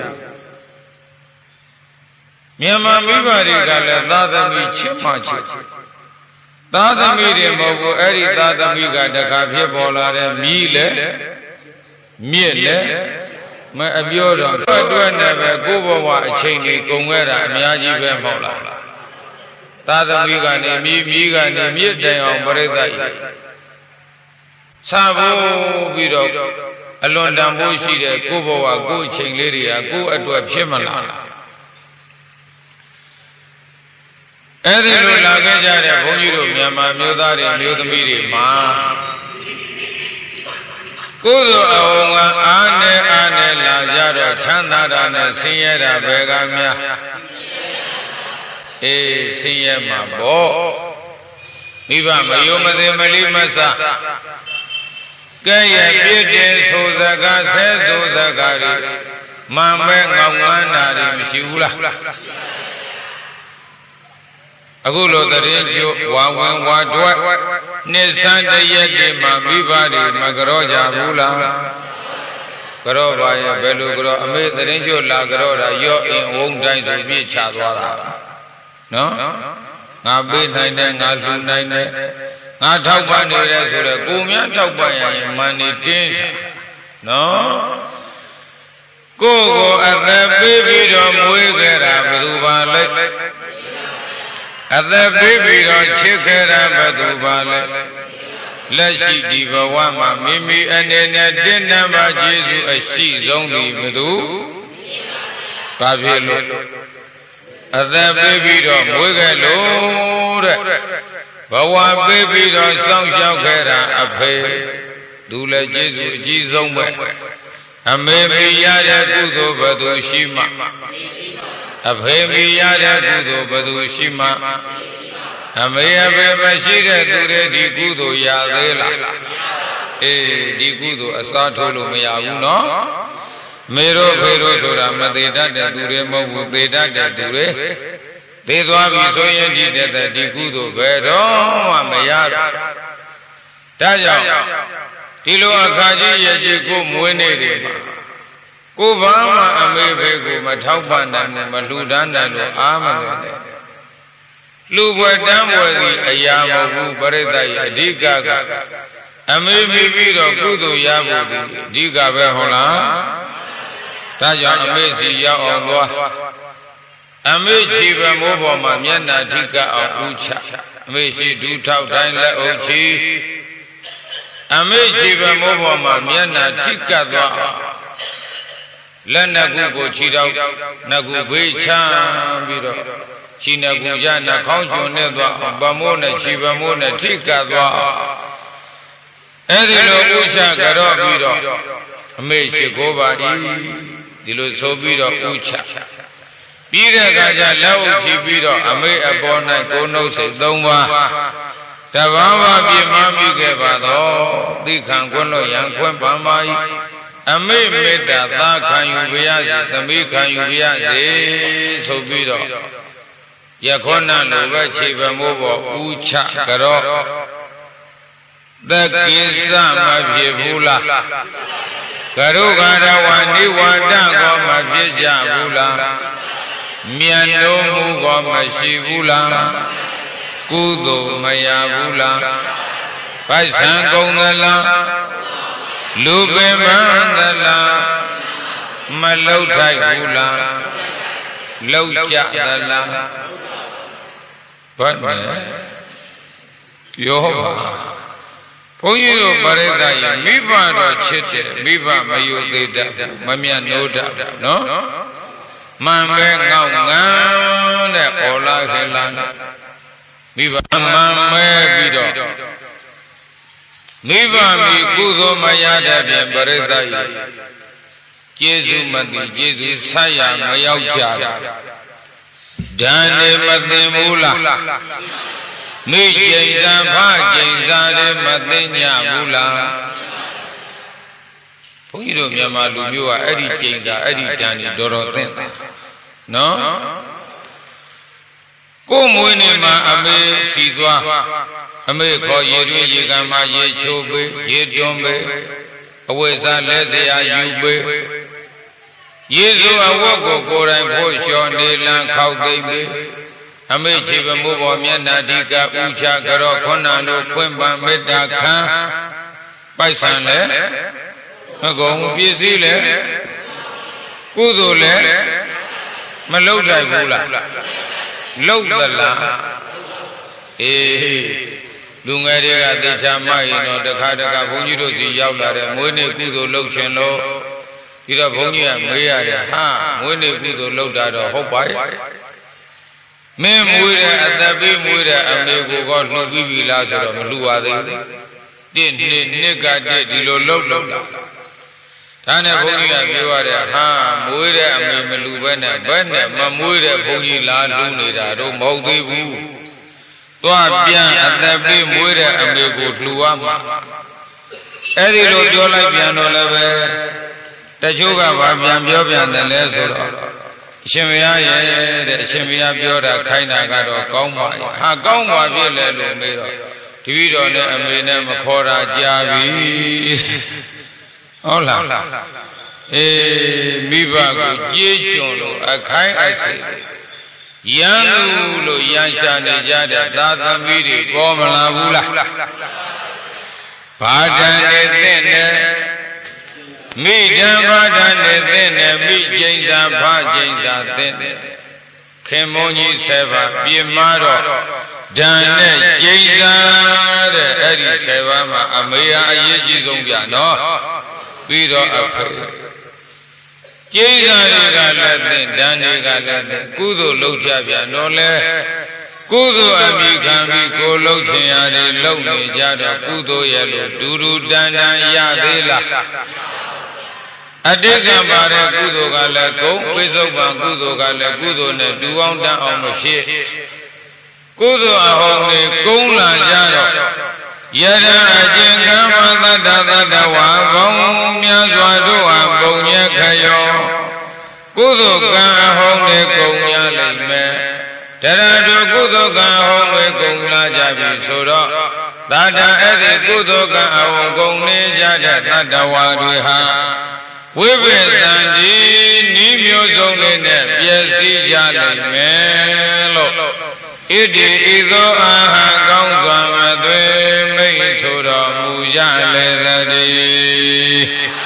Speaker 1: မြန်မာမိဘတွေကလည်းသာသမီချစ်မှချစ်သာသမီတွေမဟုတ်ဘူးအဲ့ဒီသာသမီကတခါဖြစ်ပေါ်လာတဲ့မြည်လေမြစ်လေမအပြောတော့အတွက်နဲ့ပဲကိုယ့်ဘဝအချိန်ကြီးကုန်ခဲ့တာအများကြီးပဲမဟုတ်လားသာသမီကနေမြည်ကနေမြစ်တိုင်အောင်ပြိဿကြီးစာဖို့ပြီးတော့အလွန်တန်ဖိုးရှိတဲ့ကိုယ့်ဘဝကိုယ့်အချိန်လေးတွေကကိုယ့်အတွက်ဖြစ်မလားအဲ့ဒီလိုလာခဲ့ကြတဲ့ဘုန်းကြီးတို့မြန်မာမျိုးသားတွေမျိုးသမီးတွေမှာကုသိုလ်အဝုံကအားနဲ့လာကြတော့ချမ်းသာတာနဲ့ဆင်းရဲတာဘယ်ကများအေးဆင်းရဲမှာပေါ့မိဘမယုံမသိမလိမဆကဲ့ရဲ့ပြည့်တင်ဆိုစကားဆဲဆိုစကားတွေမှန်ပဲငေါငန်းတာတွေမရှိဘူးလားအခုလိုတရင်ကျိုးဝါဝင်ဝါတွက်နှစ်ဆန်းတရက်တည်းမှာမိဘတွေမကြောကြဘူးလားကြောပါရဲ့ဘယ်လိုကြောအမေတရင်ကျိုးလာကြောတာရော့အင်းဝုံတိုင်းဆိုပြည့်ချသွားတာနော်ငါပေးနိုင်တယ်ငါလှူနိုင်တယ်ငါထောက်ပံ့နေတယ်ဆိုတော့ကိုများထောက်ပံ့ရရင်မန်နေတင်းချာနော်ကိုအသက်ပေးပြီးတော့မွေးခဲ့တာဘယ်သူပါလဲအသက်ပေးပြီးတော့ချစ်ခဲ့တာဘယ်သူပါလဲလက်ရှိဒီဘဝမှာမိမိအနေနဲ့တင်းတမ်းပါကျေးဇူးအရှိဆုံးဒီဘယ်သူဘာဖြစ်လို့အသက်ပေးပြီးတော့မွေးခဲ့လို့တဲ့ဘဝပေးပြီးတော့စောင့်ရှောက်ခဲ့တာအဖေသူလည်းကျေးဇူးအကြီးဆုံးပဲအမေမိရတဲ့ကုသိုလ်ဘယ်သူရှိမှအဖေမိရတဲ့ကုသိုလ်ဘယ်သူရှိမှအမေအဖေမရှိတဲ့သူတွေဒီကုသိုလ်ရသေးလားအေးဒီကုသိုလ်အစားထိုးလို့မရဘူးနော်မေတို့ဖေတို့ဆိုတာမသေးတတ်တဲ့သူတွေမဟုတ်ဘူးသေတတ်တဲ့သူတွေသေသွားပြီဆိုရင်ဒီတဲ့ဒီကုသိုလ်ဘယ်တော့မှမရတော့ဒါကြောင့်ဒီလိုအခါကြီးရဲ့ကြီးကိုမွေးနေတယ်မှာကိုဘာမှအမေဖေကိုမထောက်ပံ့နိုင်ဘူးမလှူဒန်းနိုင်လို့အားမငယ်နဲ့လူဘွယ်တန်းဘွယ်စီအရာမဟုတ်ဘူးပရိသတ်ရဲ့အဓိကကအမေမိပြီးတော့ကုသိုလ်ရဖို့ဒီအဓိကပဲဟုတ်လားဒါကြောင့်အမေစီရောက်အောင်သွားအမေချီပမိုးပေါ်မှာမျက်နှာထိကအောင်ဥချအမေရှိဒူးထောက်တိုင်းလက်အုပ်ချီအမေချီပမိုးပေါ်မှာမျက်နှာထိကသွားလက်နှစ်ခုကိုခြိထောက်နှစ်ခုဘေးချမ်းပြီးတော့ခြိနှစ်ခုရနှာခေါင်းကျွန်းနဲ့သွားဗမိုးနဲ့ခြိပမိုးနဲ့ထိကသွားအဲ့ဒီလိုဥချကြော့ပြီးတော့အမေရှိကိုပါဤဒီလိုဆိုပြီးတော့ဥချပြီးတဲ့အခါကျလက်အုပ်ချပြီးတော့အမေအပေါ်၌ကိုနှုတ်စိတ်၃ပါးတဘာဝပြင်းမမိခဲ့ပါတော့သိခံခွင့်လို့ရန်ခွင့်ပန်ပါ၏အမေမေတ္တာသာခံယူပါရစေသမီးခံယူပါရစေဆိုပြီးတော့ယခုနလိုပဲခြေပမိုးပေါ်ဥချကြော့သက်ကိစ္စမဖြစ်ဘူးလား Karugara wani wada goma pija bula Miano mu goma shibula Kudo maya bula Paisan gongala Lube mandala Malautai bula Lauja dala Bane Yoba Pungido Paredaya, Miba no Chite, Miba Mayudita, Mamia Noda, no? Mambe Gaungan, Ola Helan, Miba Mambe Bido, Miba Mi Kudo Mayada, Paredaya, Jesu Mati, Jesu Saya, Mayauja, Dane Matemula. Mi Jainza Bha Jainza Matenya Bula Pungido Myanmar luမျိုးကအဲ့ဒီကျိန်စာအဲ့ဒီတန်တွေတော်သင့်နော်ကိုမွေးနေမှာအမေစီသွားအမေခေါ်ရေတွင်းရေကန်မှာရေချိုးပေးရေတွန်းပေးအဝိဇ္ဇာလဲစရာယူပေးယေရှုအဝတ်ကိုကိုယ်တိုင်ဖို့လျှော်နေလန်းခောက်သိမ့်ပေးအမေချေပမှုပေါ်မျက်နာတိကဥချကြောခွန်းနာတို့ခွင့်ပန်မေတ္တာခံပိုက်ဆံလဲမကုန်ပစ္စည်းလဲကုသိုလ်လဲမလှုပ်တိုက်ဘူးလားလှုပ်သလားအေးလူငယ်တွေကတေချာမရင်တော့တခါတခါဘုန်းကြီးတို့စီရောက်လာတယ်မွေးနေ့ကုသိုလ်လုပ်ခြင်းလို့ပြီးတော့ဘုန်းကြီးကမေးရတယ်ဟာမွေးနေ့ကုသိုလ်လုပ်တာတော့ဟုတ်ပါရဲ့မင်းမွေးတဲ့အသက်ပေးမွေးတဲ့အမေကိုကလှူပြီးပြီလားဆိုတော့မလှူပါသေးဘူးတင့်နှစ်ကတည်းဒီလိုလှုပ်တာဒါနဲ့ဘုန်းကြီးကပြောရတယ်ဟာမွေးတဲ့အမေမလှူဘဲနဲ့ဘယ်နဲ့မမွေးတဲ့ဘုန်းကြီးလားလှူနေတာတော့မဟုတ်သေးဘူးသွားပြန်အသက်ပေးမွေးတဲ့အမေကိုလှူရမှာအဲ့ဒီလိုပြောလိုက်ပြန်တော့လည်းပဲတချို့ကဘာပြန်ပြောပြန်တယ်လဲဆိုတော့အရှင်ဘုရားရဲ့တဲ့အရှင်ဘုရားပြောတာခိုင်းတာကတော့ကောင်းပါရဲ့ဟာကောင်းပါဖြစ်လဲလို့မေးတော့တပည့်တော်နဲ့အမေနဲ့မခေါ်တာကြာပြီဟုတ်လားအေးမိဘကိုကြေးကျွန်လို့အခိုင်းအစေရန်လူလို့ရန်ရှာနေကြတဲ့သာသမီတွေပေါ်မလာဘူးလားဘာတန်နေတဲ့နဲ့မိဓမ္မဒါနေတဲ့နဲ့မိကျိန်စာဖကျိန်စာတဲ့ခင်မုန်းကြီး7ပါးပြင်မာတော့ဓာန်နဲ့ကျိန်စာတဲ့အဲ့ဒီ7ပါးမှာအမေဟာအရေးကြီးဆုံးပြနော်ပြီးတော့အဖေကျိန်စာတွေကလည်းတဲ့ဓာန်တွေကလည်းတဲ့ကုသိုလ်လုပ်ကြပြန်တော့လဲကုသိုလ်အမိခံပြီးကိုလှုပ်ချင်ရတယ်လှုပ်နေကြတော့ကုသိုလ်ရဲ့လို့ဒူဒူတန်တန်ရသေးလားအတိတ်ကပါတဲ့ကုသိုလ်ကလည်းဂုံပိဿုပန်ကုသိုလ်ကလည်းကုသိုလ်နဲ့ဒူအောင်တန်းအောင်မဖြစ်ကုသိုလ်အဟောင်းတွေကုန်းလာကြတော့ယရအကျင်ကမ္မသတ္တသတ္တဝါဘောင်းများစွာတို့ဟာပုံညက်ခယောကုသိုလ်ကံအဟောင်းတွေကုန်းရလိမ့်မယ်တရတို့ကုသိုလ်ကံအဟောင်းတွေကုန်းလာကြပြီဆိုတော့သာတအဲ့ဒီကုသိုလ်ကံအဟောင်းကုန်းနေကြတဲ့သတ္တဝါတွေဟာဝိပဿနာဒီနိမျိုးစုံလေးနဲ့ပြည့်စည်ကြလိမ့်မယ်လို့ဣတိဤသို့အာဟံကောင်းစွာမသွေမိတ်ဆိုတော်မူကြလေသတည်း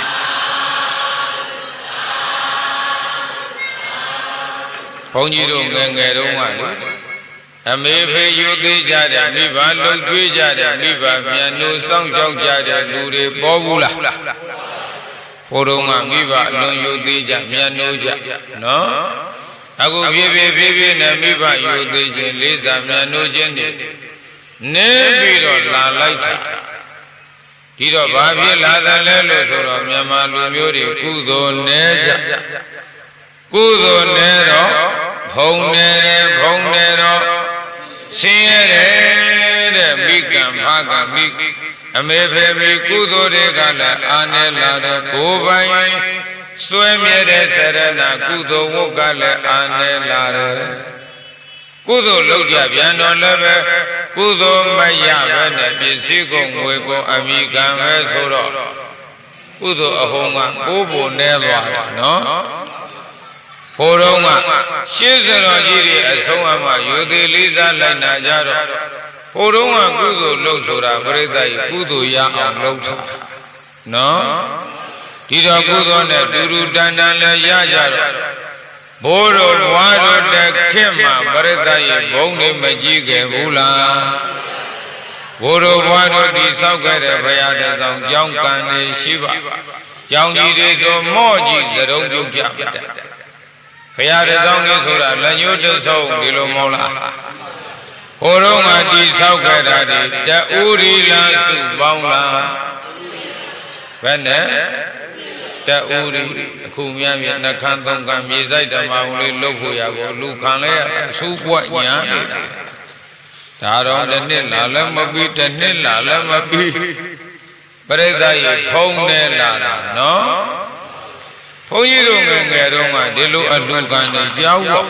Speaker 1: ဘုန်းကြီးတို့ငယ်ငယ်တုန်းကလေအမေဖေယူသေးကြတဲ့မိဘလှုပ်ကြွေးကြတဲ့မိဘမြန်လို့စောင့်ရှောက်ကြတဲ့လူတွေပေါ်ဘူးလားဘုရုံကမိဘအလွန်ယူသေးကြမြန်လို့ကြနော်အခုဖြည်းဖြည်းနဲ့မိဘယူသေးခြင်းလေးစားမြန်လို့ခြင်းနေပြီးတော့လာလိုက်တာဒီတော့ဘာဖြစ်လာတယ်လဲလို့ဆိုတော့မြန်မာလူမျိုးတွေကုသိုလ်နည်းကြကုသိုလ်နည်းတော့ဖုံနေတယ်ဖုံနေတော့ဆင်းရဲတယ်တဲ့မိကံဖကံမိအမေဖေမိကုသိုလ်တွေကလည်းအာနေလာတဲ့ကိုယ်ပိုင်စွဲမြဲတဲ့ဆရဏကုသိုလ်ဝတ်ကလည်းအာနေလာတယ်ကုသိုလ်လုပ်ကြပြန်တော့လည်းပဲကုသိုလ်မရပဲနဲ့ပစ္စည်းကိုငွေကိုအမိကံပဲဆိုတော့ကုသိုလ်အဟုံးကပိုးပိုနဲသွားတယ်နော်ဘိုးတော်ကရှေးစတော်ကြီးတွေအဆုံးအမယူသေးလေးစားလိုက်နာကြတော့ဘိုးတော်ကကုသိုလ်လုပ်ဆိုတာပရိသတ်ကြီးကုသိုလ်ရအောင်လုပ်တာနော်ဒီတော့ကုသိုလ်နဲ့တူတူတန်တန်လည်းရကြတော့ဘိုးတော်ဘွားတော်တက်ခင်မှာပရိသတ်ကြီးဘုံတွေမကြည့်ခဲ့ဘူးလားဘိုးတော်ဘွားတော်ဒီဆောက်ခဲ့တဲ့ဘုရားတဆောင်ကြောင်းကံနေရှိပါကြောင်းကြီးတွေဆိုမော့ကြီးစရုံပြုတ်ကြပါတဲ့ဘုရားတဆောင်လေးဆိုတာလက်ညှိုးတဆုံဒီလိုမဟုတ်လားဘိုးတော်ကဒီဆောက်ခဲ့တာဒီတူရီလာစုပေါင်းလားဘယ်နဲ့တူရီအခုများမြနှခမ်းသုံးခမ်းမြေဆိုင်ဓမ္မဝင်လေးလှုပ်ဖို့ရကိုလူခံလဲအဆူပွက်ညာနေတာဒါတော့တစ်နှစ်လာလည်းမပြီးတစ်နှစ်လာလည်းမပြီးပရိသတ်ကြီးဖုံးနေလာတာနော်ဘုန်းကြီးတို့ငယ်ငယ်တုန်းကဒီလိုအလူခံနေကြောက်ပေါ့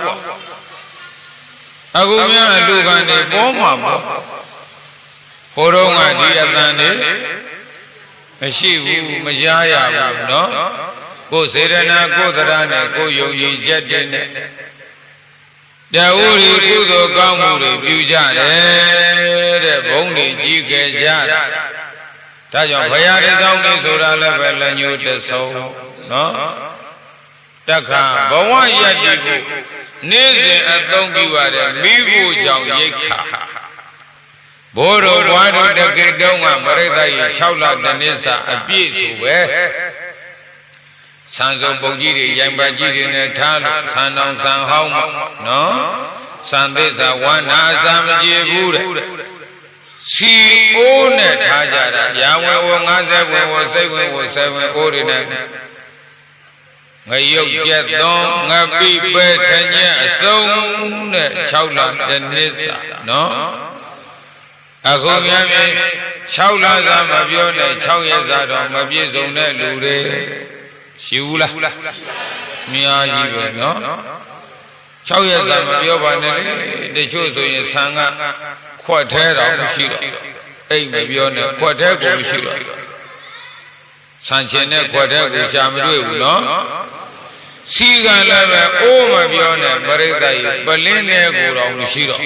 Speaker 1: အခုများအလူခံနေပေါ်မှာပေါ့ဘိုးတော်ကဒီအတန်နေမရှိဘူးမကြားရဘူးနော်ကိုယ်စေတနာကိုယ်တရားနဲ့ကိုယ်ယုံကြည်ချက်တဲ့နဲ့တူရီကုသိုလ်ကောင်းမှုတွေပြုကြတယ်တဲ့ဘုန်းတွေကြီးကြကြတာဒါကြောင့်ဘုရားတဆောင်လေးဆိုတာလည်းပဲလက်ညှိုးတဆုံနော်တခါဘဝယတ္တိကိုနေ့စဉ်အသုံးပြုရတဲ့မိဖို့ကြောင့်ရိတ်ခါဘိုးတော်ဘွားတော်တကိတုံးကပရိသတ်ကြီး6လတနှစ်စာအပြည့်ဆိုပဲဆန်စုံပုတ်ကြီးတွေရိုင်ပတ်ကြီးတွေနဲ့ထားလို့ဆန်တောင်ဆန်ဟောင်းနော်ဆန်သစ္စာဝန္နာအစာမကြေဘူးတဲ့စီအိုးနဲ့ထားကြတာရာဝင်ဝ50ဝင်ဝစိတ်ဝင်ဝ7ဝင်အိုးတွေနဲ့ငရုတ်ကျက်သွန်းငပိပဲထညက်အစုံနဲ့6လတနှစ်စာနော်အခုများမြင်6လစာမပြောနဲ့6ရက်စာတော့မပြည့်စုံတဲ့လူတွေရှိဘူးလားမြားကြီးပဲနော်6ရက်စာမပြောပါနဲ့လေတချို့ဆိုရင်ဆံကခွက်ထဲတော့မရှိတော့အိမ်မပြောနဲ့ခွက်ထဲကိုမရှိတော့ဆံချင်တဲ့ခွက်ထဲကိုရှာမတွေ့ဘူးနော်စီကလည်းပဲအိုးမပြောနဲ့ပရိသတ်ကြီးပလင်းနဲ့ကိုတော့မရှိတော့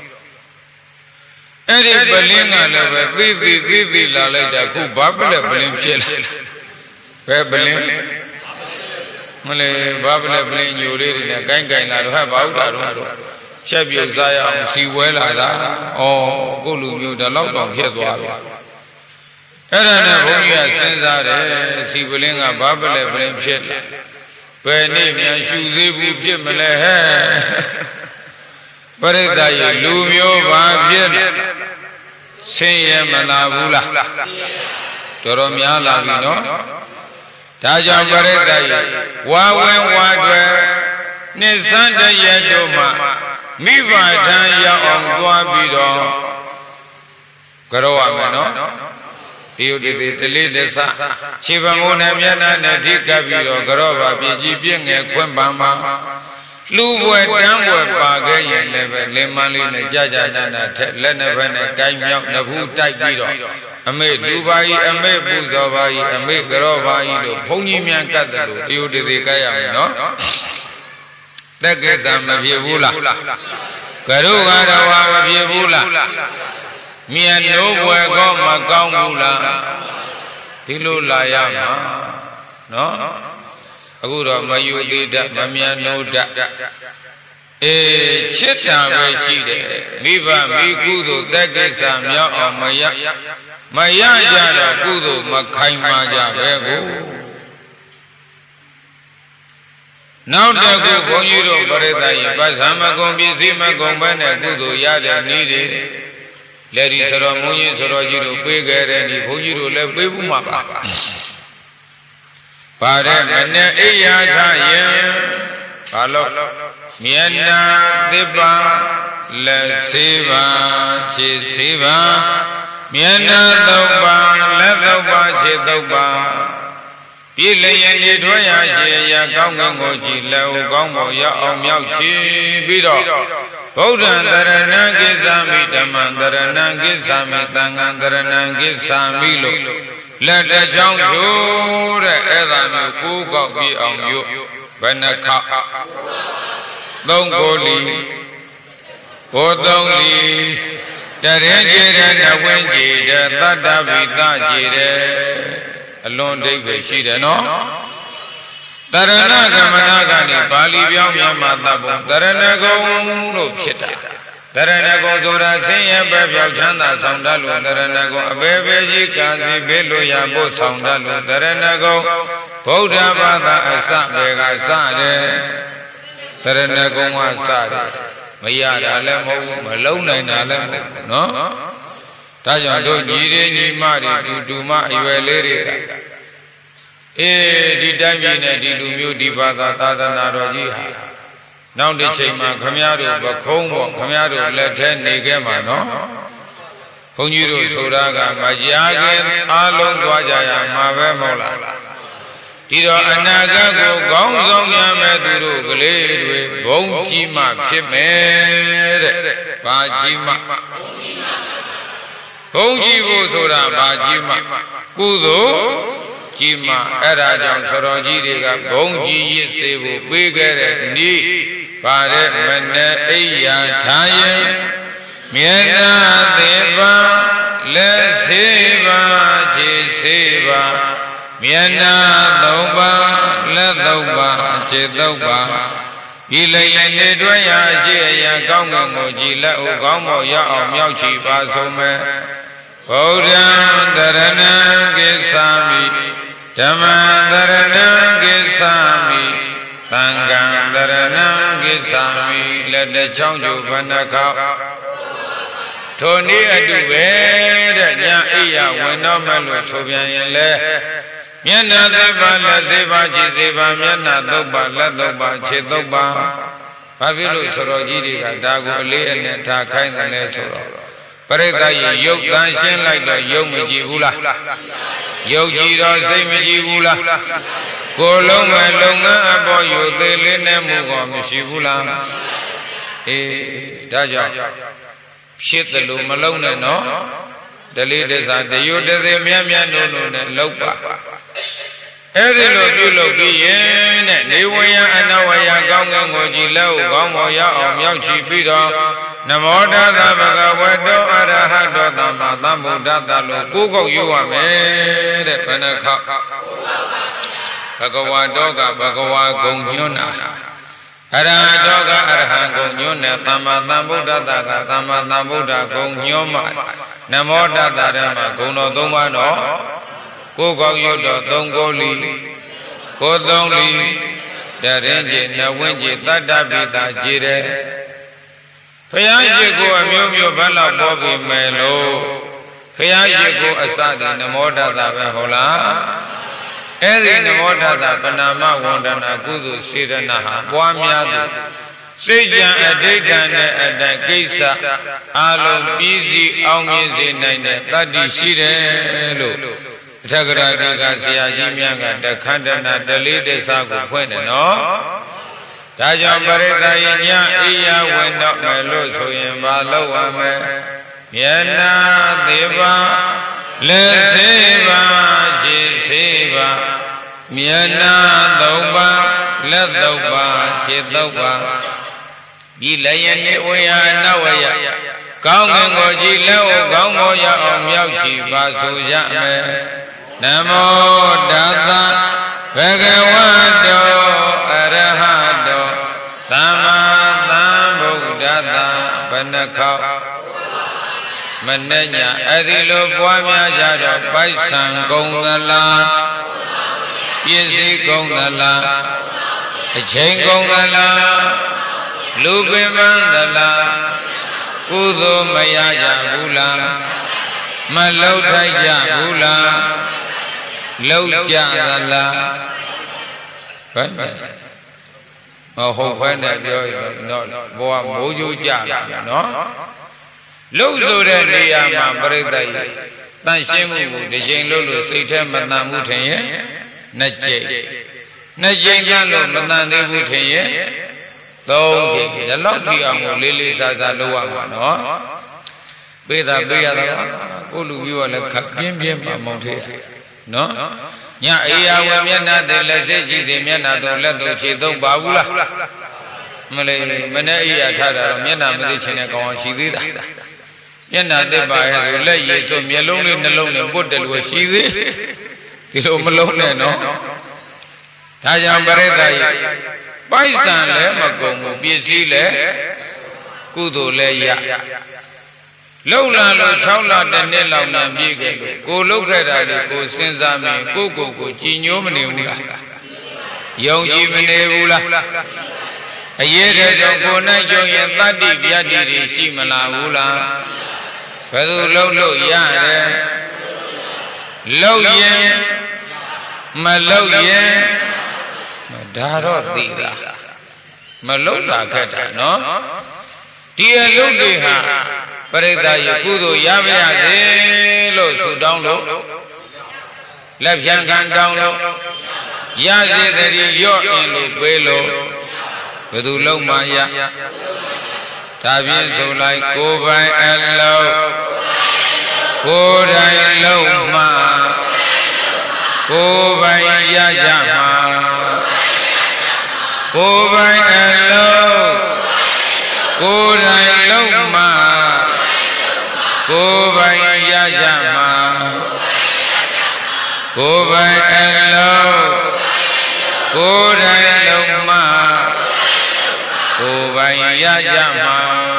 Speaker 1: အဲ့ဒီပလင်းကလည်းပဲသိလာလိုက်တာခုဘာပလက်ပလင်းဖြစ်လာဘယ်ပလင်းမလဲဘာပလက်ပလင်းညိုလေးတွေနဲ့ကိုင်းလာတော့ဟဲ့ဘာဟုတ်တာတော့ဖြက်ပြုတ်စားရအောင်စီဝဲလာတာဩကိုလူမျိုးဒါလောက်တော့ဖြစ်သွားပြီအဲ့ဒါနဲ့ဘုန်းကြီးကစဉ်းစားတယ်စီပလင်းကဘာပလက်ပလင်းဖြစ်လာဘယ်နေ့မြန်ရှူသေးဘူးဖြစ်မလဲဟဲ့ပရိသတ်ကြီးလူမျိုးဘာဖြစ်လဲဆင်းရဲမလာဘူးလားတော်တော်များလာပြီနော်ဒါကြောင့်ပရိသတ်ကြီးဝါဝင်ဝါတွေနှစ်စန်းတရက်တို့မှမိဘထံရောက်အောင်သွားပြီးတော့ကြောရမယ်နော်ဒီဥတည်တလေးတဆခြေပမုန်းနဲ့မျက်နှာနဲ့ထိကပ်ပြီးတော့ကြောပါပြည့်ကြီးပြည့်ငယ်ခွင့်ပန်းမှာလူပွဲတန်းပွဲပါခဲ့ရင်လည်းပဲလင်မလေးနဲ့ကြာနာထက်လက်နှစ်ဖက်နဲ့ကိုင်းမြောက်နှစ်ဖူးတိုက်ပြီးတော့အမေလူပါကြီးအမေပူဇော်ပါကြီးအမေကြောပါကြီးလို့ဘုန်းကြီးများကတ်တယ်လို့ဒီဥတည်ကြရမယ်နော်တက်ကိစ္စမဖြစ်ဘူးလားကြောကတော့မဖြစ်ဘူးလားမြန်နိုးပွဲကောမကောင်းဘူးလားဒီလိုလာရမှာနော်အခုတော့မယူသေးတတ်မမြန်နိုးတတ်ချစ်တာပဲရှိတယ်မိဘမိကုသိုလ်တက်ကိစ္စမြောက်အောင်မရကြတော့ကုသိုလ်မခိုင်မာကြပဲကိုနောက်တစ်ခုဘုန်းကြီးတို့ပရိသတ်ရင်ပသမကုံပစ္စည်းမကုံဘဲနဲ့ကုသိုလ်ရတဲ့နည်းတွေလက်ဒီဆိုတော့မုန်းကြီးဆိုတော့ကြီးတို့ပေးခဲ့တဲ့ဒီဘုန်းကြီးတို့လည်းပေးဘူးမှာပါပါတဲ့မနဲ့အိယာထရင်ဘာလို့မျက်နာသစ်ပါလက်စေးပါခြေစေးပါမျက်နာသုံးပါလက်သုံးပါခြေသုံးပါပြည့်လျက်နေထွေးရရှိရာကောင်းကင်ကိုကြည်လက်ဦးကောင်းပေါ်ရောက်အောင်မြောက်ချီပြီးတော့ဗုဒ္ဓံတရဏံကိစ္ဆာမိဓမ္မံတရဏံကိစ္ဆာမိသံဃံတရဏံကိစ္ဆာမိလို့လက်တစ်ချောင်းယူတဲ့အဲ့ဒါမျိုးကိုးကောက်ပြီးအောင်ယူဘယ်နှခါသုံးကိုလီကိုသုံးလီတရင်ကြည်တဲ့နဝင်းကြည်တဲ့တတ္တဗိသကြည်တဲ့အလွန်ဒိဋ္ဌိရှိတယ်နော်တရဏဂမနကနေပါဠိပြောင်းမြန်မာသတ်ပုံတရဏဂုံလို့ဖြစ်တာတရဏဂုံဆိုတာဆင်းရဲပဲပြောက်ချမ်းသာဆောင်တတ်လို့တရဏဂုံအပေပေကြီးကံစီဘေးလို့ရဖို့ဆောင်တတ်လို့တရဏဂုံဗုဒ္ဓဘာသာအစပဲကစတယ်တရဏဂုံကစတယ်မရတာလည်းမဟုတ်ဘူးမလုံးနိုင်တာလည်းမဟုတ်ဘူးနော်ဒါကြောင့်တို့ညီတွေညီမတွေတူမအရွယ်လေးတွေကဒီတိုင်းပြည်နဲ့ဒီလူမျိုးဒီဘာသာသာသနာတော်ကြီးဟာနောက်တစ်ချိန်မှာခမည်းတော်ပခုံးပေါ့ခမည်းတော်လက်ထဲနေခဲ့မှာနော်ဘုန်းကြီးတို့ဆိုတာကမကြာခင်အားလုံးသွားကြရမှာပဲမဟုတ်လားဒီတော့အနာဂတ်ကိုကောင်းဆောင်ရမယ်သူတို့ကလေးတွေဘုံကြီးမှဖြစ်မယ်တဲ့ဘာကြီးမှဘုံကြီးဖို့ဆိုတာဘာကြီးမှကုသိုလ်ကြီးမှအဲ့ဒါကြောင့်ဆရာကြီးတွေကဘုံကြီးရစ်စေဖို့ပေးခဲ့တဲ့နေ့ပါတဲ့မနဲ့အိယာထားရင်မျက်နှာသေးပါလက်စေပါခြေစေပါမျက်နှာသုံးပါလက်သုံးပါခြေသုံးပါဒီလည်းရင်နေတွဲရရှိအရာကောင်းကင်ကိုကြည်လက်ဥကောင်းပေါ်ရအောင်မြောက်ချီပါဆုံးမဲ့ဗုဒ္ဓံတရဏံကိသာမိဓမ္မံတရဏံကိသာမိသံဃံတရဏံကိသာမိလက်တစ်ချောင်းကျုပ်ဘဏ္ဍခောက်ထိုနည်းအတုပဲတဲ့ညအိယဝင်တော့မဲ့လို့ဆိုပြန်ရင်လဲမျက်နှာသေးပါလက်သေးပါခြေသေးပါမျက်နှာသုံးပါလက်သုံးပါခြေသုံးပါဘာဖြစ်လို့ဆိုတော်ကြီးတွေကဒါကိုအလေးအနက်ထားခိုင်းတယ်လဲဆိုတော့ပရိသတ်ရေရုပ်တန်ရှင်းလိုက်တော့ရုပ်မကြည့်ဘူးလားရုပ်ကြည့်တော့စိတ်မကြည့်ဘူးလားကိုယ်လုံးမဲ့လုပ်ငန်းအပေါ်ယူသေးလေးနဲ့မှုကောမရှိဘူးလားဒါကြောင့်ဖြစ်တယ်လို့မလုံးနဲ့နော်တလေးတစားတယုတသေးမြတ်မြတ်နိုးနိုးနဲ့လောက်ပါအဲ့ဒီလိုပြုလုပ်ပြီးရင်တဲ့နေဝယအနဝယကောင်းကင်ကိုကြည်လက်ကိုကောင်းပေါ်ရအောင်မြောက်ချီပြီးတော့နမောတသဗ္ဗကဝတ္တောအရဟတောသမ္မာသမ္ဗုဒ္ဓတလို့ကိုးကောက်ယူရမယ်တဲ့ဘယ်နှခါဘဂဝါတောကဘဂဝါဂုံညွန်းတာအရဟတောကအရဟံဂုံညွန်းတဲ့သမ္မာသမ္ဗုဒ္ဓတကသမ္မာသမ္ဗုဒ္ဓဂုံညွန်းမှနမောတသဓမ္မဂုံတော်၃ပါးတော့ကိုယ်ကောက်ရွတ်တော့၃ကိုလီကို၃လီတရင်ကြီးနဝင်းကြီးတတ္တပိတာကြည်တယ်ဖယားရှိကိုအမျိုးမျိုးဘက်လောက်ပေါ်ပြီမယ်လို့ဖယားရှိကိုအစသည်နမောတသပဲဟုတ်လားအဲ့ဒီနမောတသပဏာမဝန္ဒနာကုသိုလ်စေတနာဟာပွားများသူစိတ်ကြံအဋိဋ္ဌာနဲ့အတ္တကိစ္စအလုံးပြီးစီအောင်မြင်စေနိုင်တဲ့တတ္တိရှိတယ်လို့အထက်ကရာတိကဆရာကြီးများကတခန္ဓနာတလေးတစားကိုဖွင့်တယ်နော်ဒါကြောင့်ပရိသတ်ယညအိယဝင်တော့မယ်လို့ဆိုရင်မလုပ်ရမယ်မျက်နှာသေးပါလက်စေးပါခြေစေးပါမျက်နှာသုံးပါလက်သုံးပါခြေသုံးပါဒီလည်းယနေ့ဝေယနဝယကောင်းကင်ကိုကြည်လက်ကိုကောင်းပေါ်ရအောင်မြောက်ချီပါဆိုရမယ်နမောတသဘဂဝတောအရဟတောသမ္မာသမ္ဗုဒ္ဓတဘယ်နှခေါက်မနဲ့ညာအဲ့ဒီလိုပွားများကြတော့ပိုက်ဆံကုန်သလားပစ္စည်းကုန်သလားအချိန်ကုန်သလားလူပင်ပန်းသလားကုသိုလ်မရကြဘူးလားမလောက်ထိုက်ကြဘူးလားလောက်ကြသလားဘယ်နဲ့ဟုတ်ဖဲနဲ့ပြောရင်တော့ဘောကမိုးကြိုးကြလာနော်လှုပ်ဆိုတဲ့နေရာမှာပြိဿကြီးတန်ရှင်းမှုကိုတစ်ချိန်လို့စိတ်ထဲမတန်မှုထင်ရဲ့နှစ်ကြိမ်တန်းလို့မတန်သေးဘူးထင်ရဲ့သုံးကြိမ်ဒီလောက်ထိအောင်ကိုလေးလေးစားစားလုပ်ရမှာနော်ပေးရတာကိုလူမျိုးကလည်းခပ်ပြင်းပြင်းမှမုံထေးနော်ညအေးရဝင်မျက်နှာတည်းလက်စိတ်ကြည့်စီမျက်နှာတော့လက်တော့ခြေတော့ပါဘူးလားမလေးမနဲ့အေးရထားတာတော့မျက်နှာမသိချင်တဲ့ကောင်ရှိသေးတာမျက်နှာတစ်ပါရဲ့ဆိုလက်ရည်ဆိုမျက်လုံးလေးနှလုံးနဲ့ပုတ်တယ်လို့ရှိသေးဒီလိုမလုံးနဲ့နော်ဒါကြောင့်ပရိသတ်ကြီးပိုက်ဆံလည်းမကုန်ဘူးပစ္စည်းလည်းကုသိုလ်လည်းရလုံလာလို့6လတစ်နှစ်လောက်နဲ့ပြည့်ခဲ့လို့ကိုလုတ်ခဲ့တာလေကိုစဉ်းစားမြင်ကိုကြည်ညိုးမနေဘူးလားယုံကြည်မနေဘူးလားအရေးတဲ့ကြောင့်ကိုနိုင်ကြုံရင်တတ္တိဗျာတိတွေရှိမလားဘူးလားဘယ်သူလုံလို့ရတယ်လုံရင်မလုံရင်ဒါတော့သိတာမလုံတာခက်တာနော်ဒီအလုပ်တွေဟာပရိသတ်ရကုသိုလ်ရပါရစေလို့ဆုတောင်းလို့လက်ဖြံခံတောင်းလို့ရစေတည်းရော့အင်းလို့ပေးလို့ဘယ်သူလုံးမှရဒါဖြင့်ဆိုလိုက်ကိုယ်ပိုင်အလုပ်ကိုယ်တိုင်လုံးမှကိုယ်ပိုင်ရကြမှာကိုယ်ပိုင်အလုပ်ကိုယ်တိုင်လုံးမှကိုယ်ပိုင်ရကြမှာကိုယ်ပိုင်အလုပ်ကိုယ်တိုင်လုံးမှကိုယ်ပိုင်ရကြမှာ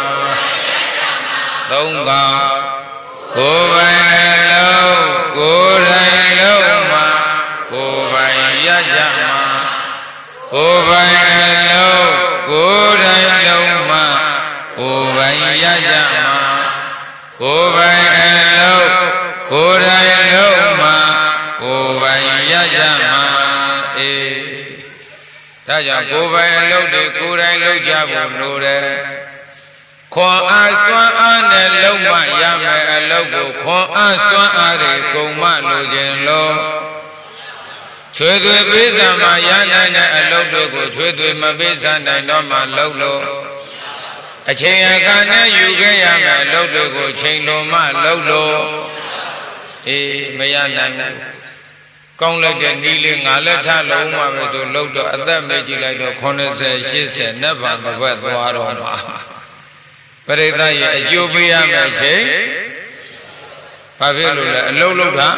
Speaker 1: သုံးကောင်ကိုယ်ပိုင်အလုပ်ကိုယ်တိုင်လုံးမှကိုယ်ပိုင်ရကြမှာကိုယ်ပိုင်အလုပ်ကိုယ်တိုင်လုံးမှကိုယ်ပိုင်ရကြမှာကိုယ်ပိုင်အလုပ်ကိုယ်တိုင်လုံးမှကိုယ်ပိုင်ရကြမှာအေးဒါကြောင့်ကိုယ်ပိုင်အလုပ်တွေကိုယ်တိုင်လုပ်ကြဖို့လိုတယ်ခွန်အားစွမ်းအားနဲ့လုံးမရမယ်အလုပ်ကိုခွန်အားစွမ်းအားတွေကုန်မလိုခြင်းလို့ချွေသွေပေးစံမှာရနိုင်တဲ့အလုပ်တွေကိုချွေသွေမပေးစံနိုင်တော့မှလုပ်လို့အချိန်အခါနဲ့ယူခဲ့ရမယ်အလုပ်တွေကိုချိန်လုံးမှလုပ်လို့အေးမရနိုင်ဘူးကောင်းလိုက်တဲ့နီးလေးငါလက်ထလုံးမှပဲဆိုလုပ်တော့အသက်မေ့ကြည့်လိုက်တော့80 80နတ်ဘာတစ်ပတ်သွားတော့မှာပရိသတ်ရဲ့အကျိုးပေးရမယ်ချိန်ဘာဖြစ်လို့လဲအလုပ်လုပ်တာ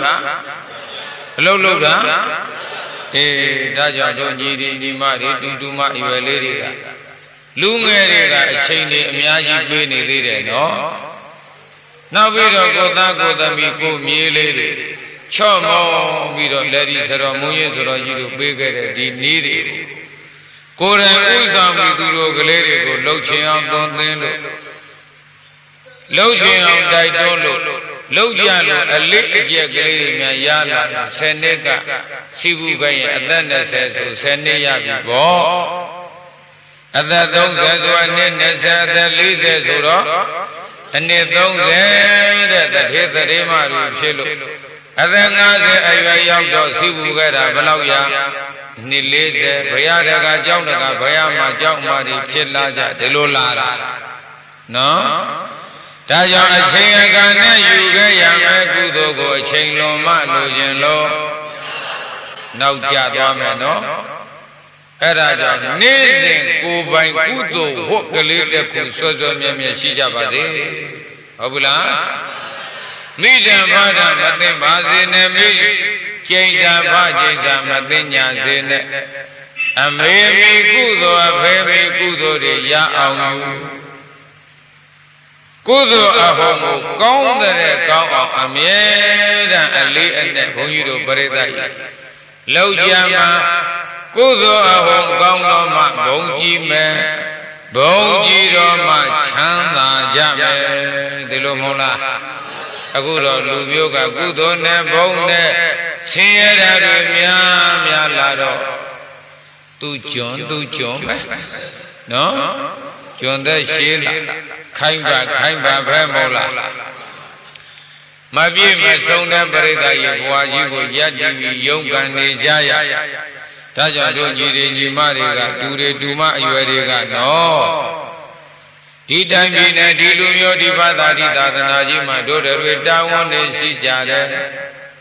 Speaker 1: အေးဒါကြောင့်တို့ညီဒီညီမတွေတူမအရွယ်လေးတွေကလူငယ်တွေကအချိန်တွေအများကြီးပေးနေသေးတယ်နော်နောက်ပြီးတော့ကိုသားကိုသမီးကိုမြေးလေးတွေချော့မောပြီးတော့လက်ဒီဆိုတော့မုံရင်ဆိုတော့ကြီးတို့ပေးခဲ့တဲ့ဒီနီးတွေကိုယ်တိုင်ဥဆောင်ပြီးသူတို့ကလေးတွေကိုလှုပ်ချင်အောင်သွန်သင်လို့လှုပ်ချင်အောင်တိုက်တွန်းလို့လှုပ်ကြလို့အလေးအကျက်ကလေးတွေများရလာ10နှစ်ကစီဘူးကရဲ့အသက်20ဆို10နှစ်ရပြီပေါ့အသက်30ဆိုအနှစ်20အသက်40ဆိုတော့အနှစ်30တဲ့တထေသရေမတွေဖြစ်လို့အသက်50အရွယ်ရောက်တော့စီဘူးခဲ့တာဘယ်လောက်ရနှစ်40ဘုရားတကကြောင်းတကဘုရားမှာကြောင်းမာတွေဖြစ်လာကြဒီလိုလာတာနော်ဒါကြောင့်အချိန်အခါနဲ့ယူခဲ့ရမယ်ကုသိုလ်ကိုအချိန်လွန်မှလိုခြင်းလို့နောက်ကျသွားမယ်နော်အဲ့ဒါကြောင့်နေ့စဉ်ကိုယ်ပိုင်ကုသိုလ်ဝတ်ကလေးတစ်ခုစွစွမြဲမြဲရှိကြပါစေဟုတ်ဘူးလားမိဒံဘာဒမသိပါစေနဲ့မိကျိန်သာဖကျိန်သာမသိညာစေနဲ့အမေမိကုသိုလ်အဖေမိကုသိုလ်တွေရအောင်ယူကုသိုလ်အဟုန်ကိုကောင်းတဲ့ကောင်းအောင်အမြဲတမ်းအလေးအနက်ဘုန်းကြီးတို့ပရိသတ်ကြီးလောက်ကြမှာကုသိုလ်အဟုန်ကောင်းတော့မှဘုံကြည်မယ်ဘုံကြည်တော့မှချမ်းသာကြမယ်ဒီလိုမဟုတ်လားအခုတော့လူမျိုးကကုသိုလ်နဲ့ဘုံနဲ့ဆင်းရဲတာတွေများလာတော့သူကျွန်းပဲနော်ကျွန်းသက်ရှည်လာခိုင်းပါပဲမဟုတ်လားမပြည့်မစုံတဲ့ပရိသတ်ရဲ့ဘဝကြီးကိုယက်တည်ပြီးရုန်းကန်နေကြရဒါကြောင့်တို့ညီတွေညီမတွေကတူတွေတူမအရွယ်တွေကနော်ဒီတိုင်းပြည်နဲ့ဒီလူမျိုးဒီဘာသာဒီသာသနာကြီးမှာတို့တွေတာဝန်နေရှိကြတယ်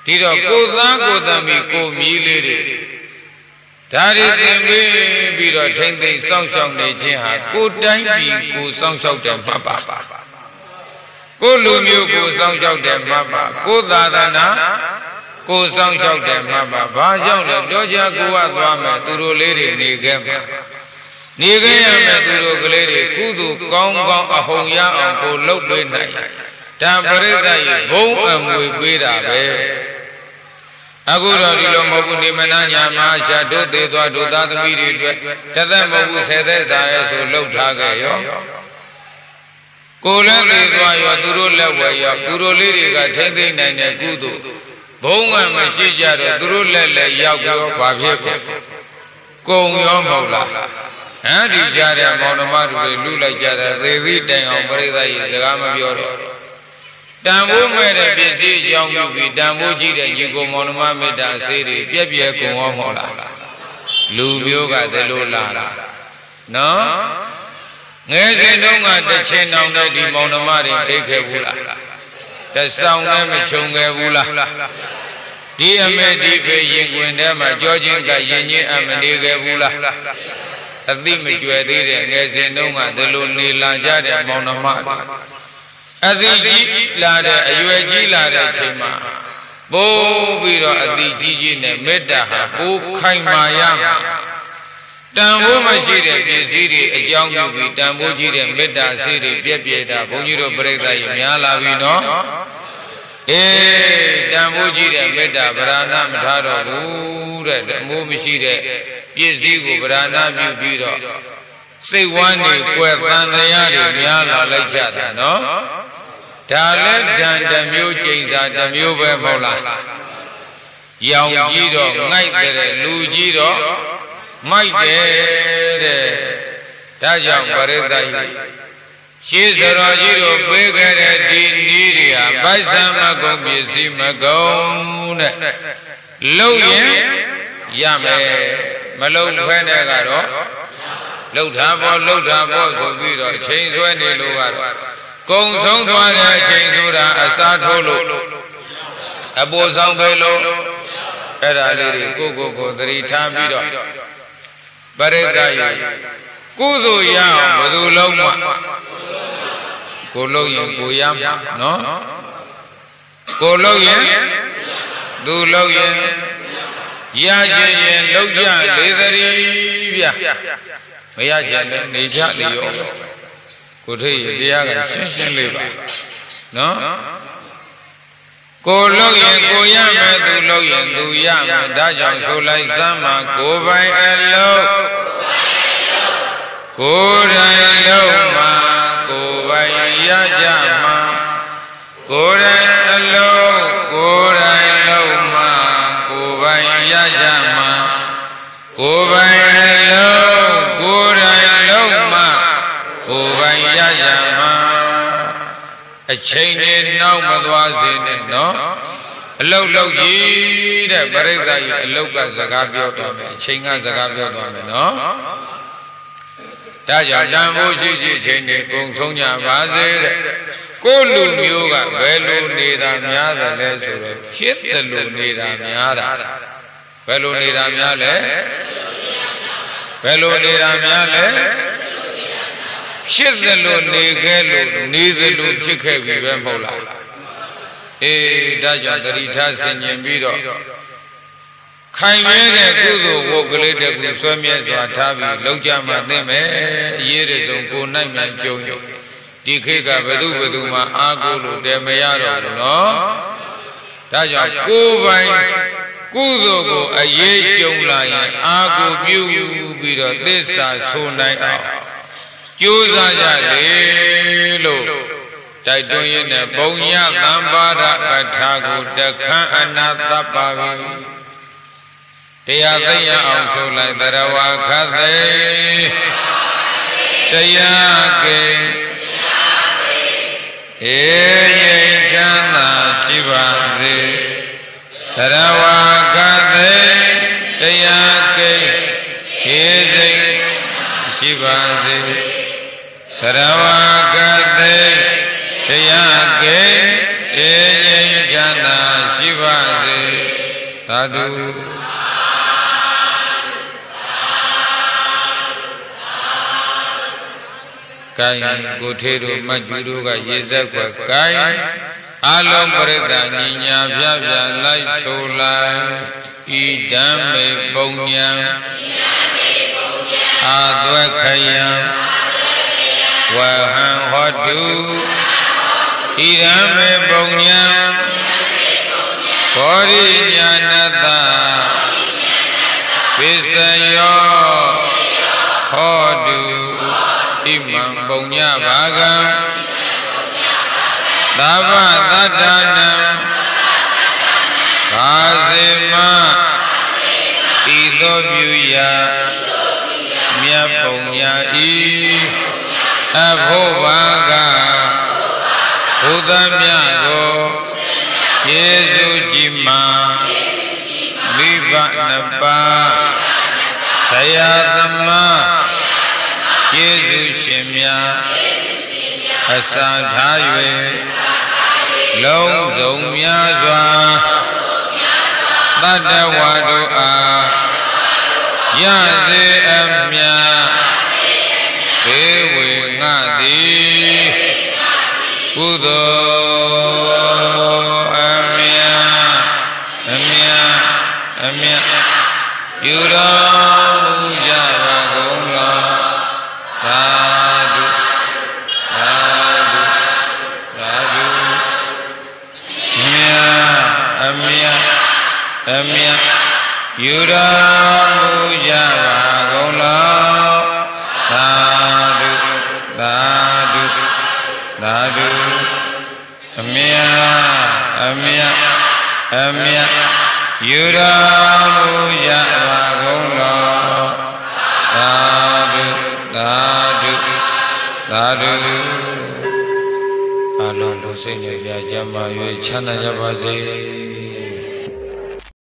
Speaker 1: ဒီတော့ကိုသားကိုသမီးကိုမြည်လေးတွေဒါတွေသင်ပြီးတော့ထိမ့်သိမ့်စောင့်ရှောက်နေခြင်းဟာကိုတိုင်းပြည်ကိုစောင့်ရှောက်တယ်မှတ်ပါကိုလူမျိုးကိုစောင့်ရှောက်တယ်မှတ်ပါကိုသာသနာကိုစောင့်ရှောက်တယ်မှတ်ပါဘာကြောင့်လဲတော့ကြကိုကသွားမယ်သူတို့လေးတွေနေခဲ့မှာနေခဲ့ရမယ်သူတို့ကလေးတွေကုသိုလ်ကောင်းကောင်းအဟုန်ရအောင်ကိုလှုပ်ပေးနိုင်ဒါပရိသတ်ရေဘုံအမွေပေးတာပဲအခုတော့ဒီလိုမဟုတ်ဘူးနေမနာညာမရှာတို့သေးသွားတို့သားသမီးတွေအတွက်တသက်မဟုတ်ဘူးဆယ်သက်စာရဲ့ဆိုလှုပ်ထားခဲ့ရောကိုလည်းသေးသွားရောသူတို့လက်ဝဲရောသူတို့လေးတွေကထိမ့်သိမ့်နိုင်တဲ့ကုသိုလ်ဘုံကမရှိကြတော့သူတို့လက်လက်ရောက်ရောဘာဖြစ်ကုံရောမဟုတ်လားဟမ်ဒီကြတဲ့မောင်နှမတို့တွေလူလိုက်ကြတဲ့သေသည့်တိုင်အောင်ပြိဿကြီးစကားမပြောတော့တန်ဖိုးမဲ့တဲ့ပစ္စည်းအကြောင်းပြုပြီးတန်ဖိုးကြီးတဲ့ညီကိုမောင်နှမမေတ္တာဆေးတွေပြက်ပြဲကုန်ရောမဟုတ်လားလူမျိုးကတလို့လာတာနော်ငယ်စဉ်တုန်းကတချင်းတောင်တဲ့ဒီမောင်နှမတွေသိခဲ့ဘူးလားတဆောင်နဲ့မချုံခဲ့ဘူးလားဒီအမေဒီဖေရင်ခွင်ထဲမှာကြောချင်းကရင်ချင်းအမနေခဲ့ဘူးလားအသိမကြွယ်သေးတဲ့ငယ်စဉ်တုန်းကဒီလိုနေလာကြတဲ့မောင်နှမတွေအသိကြီးလာတဲ့အရွယ်ကြီးလာတဲ့အချိန်မှာပိုးပြီးတော့အသိကြီးကြီးနဲ့မေတ္တာဟာပိုးခိုင်မာရမှာတန်ဖိုးမရှိတဲ့ပစ္စည်းတွေအကြောင်းပြုပြီးတန်ဖိုးကြီးတဲ့မေတ္တာဆေးတွေပြည့်ပြည့်တာဘုန်းကြီးတို့ပြိဿကြီးများလာပြီနော်အေးတန်ဖိုးကြီးတဲ့မေတ္တာဗราဏမထားတော့ဘူးတဲ့တန်ဖိုးမရှိတဲ့ပစ္စည်းကိုဗราဏပြုပြီးတော့စိတ်ဝမ်းတွေကွယ်တန်တရားတွေများလာလိုက်ကြတာနော်ဒါလည်းဓာန်တစ်မျိုးကျိန်စာတစ်မျိုးပဲမဟုတ်လားရောင်ကြီးတော့ငိုက်တဲ့လူကြီးတော့မိုက်တယ်တဲ့ဒါကြောင့်ပရိသတ်ရှေးစတော်ကြီးတို့ပေးခဲ့တဲ့ဒီနည်းတွေဟာပိုက်ဆံမကုန်ပစ္စည်းမကုန်တဲ့လှုပ်ရင်ရမယ်မလှုပ်ဖဲနဲ့ကတော့လှုပ်တာပေါ့ဆိုပြီးတော့အချိန်ဆွဲနေလို့ကတော့ကုံဆုံးသွားတဲ့အချိန်ဆိုတာအစားထိုးလို့အပေါ်ဆောင်ပဲလို့အဲ့ဒါလေးတွေကိုသတိထားပြီးတော့ပရိသတ်ရေကုသိုလ်ရအောင်ဘယ်သူလုံးမှကိုလုံးရင်ကိုရမှာနော်ကိုလုံးရင်သူလုံးရင်ရခြင်းရင်လုံးကြလေသတိဗျမရခြင်းလည်းနေကြလေရောကိုထိတ်ရတရားကရှင်းရှင်းလေးပါနော်ကိုလုံးရင်ကိုရမယ်သူလုံးရင်သူရမယ်ဒါကြောင့်ဆိုလိုက်စမ်းမှာကိုပိုင်အလုံးကိုယ်တိုင်လုံးမှာကိုပိုင်ရကြမှာကိုယ်တိုင်အလုံးကိုယ်တိုင်လုံးမှာကိုပိုင်ရကြမှာကိုယ်ပိုင်အလုံးကိုယ်တိုင်လုံးမှာကိုယ်ပိုင်ရကြမှာအချိန်နဲ့နောက်မသွားစေနဲ့နော်အလုတ်လောက်ကြီးတဲ့ပရိသတ်ကြီးအလုတ်ကစကားပြောသွားမယ်အချိန်ကစကားပြောသွားမယ်နော်ဒါကြောင့်တန်ဖိုးကြီးကြီးအချိန်တွေကုန်ဆုံးကြပါစေတဲ့ကိုလူမျိုးကဘယ်လိုနေတာများတယ်လဲဆိုတော့ဖြစ်တယ်လို့နေတာများတာဘယ်လိုနေတာများလဲဘယ်လိုနေတာများလဲဖြစ်တယ်လို့နေခဲ့လို့နေတယ်လို့ဖြစ်ခဲ့ပြီပဲမဟုတ်လားအေးဒါကြောင့်တတိထားဆင်ញင်ပြီးတော့ခိုင်မြဲတဲ့ကုသိုလ်ဝတ်ကလေးတကူဆွဲမြဲစွာထားပြီးလောက်ကြမှသိမယ်အရေးရဆုံးကိုနိုင်မြန်ကြုံရဒီခေတ်ကဘသူမှအားကိုးလို့တည်းမရတော့ဘူးနော်ဒါကြောင့်ကိုယ်ပိုင်ကုသိုလ်ကိုအရေးကြုံလာရင်အားကိုးပြုပြီးတော့သစ္စာဆိုနိုင်အောင်ကြိုးစားကြလေလို့တိုက်တွန်းရင်းနဲ့ဘုံညသံပါဒကထာကိုတခန့်အနာသပ္ပါဝေတရားသိရအောင်ဆိုလိုက်တရဝခသေတရားကေဧရိချမ်းသာရှိပါစေတရဝခသေတရားကေဟေစိတ်ရှိပါစေတရဝခသေတရားကေဧရိချမ်းသာရှိပါစေ Tadu Kai Goteru Majuru Ga Yezakwa Kai Alom Pareda Ninya Vyavya Lai Solai Idame Bonya Adwakaya Wahan Hodu Idame Bonya Kori Nyanata Visayo Hodu Imam Bonya Bhagam Dava Tadanam Kazima Idobhyuya Mya Bonya I Abhovaga Udamyago Yesu Jima Viva Napa Sayadama Yesu Shimya Asadhaywe Long Zomya Zwa Tadawadu A Yaze Amya Ewe Ngadi Udo Amya Yura Mujava Gongla Radu Amya Yura Mujava Gongla Radu Amya Yura Mujava Gongla Radu Alon lo sinh nhật và chăm mà yue chăn là cho bà gì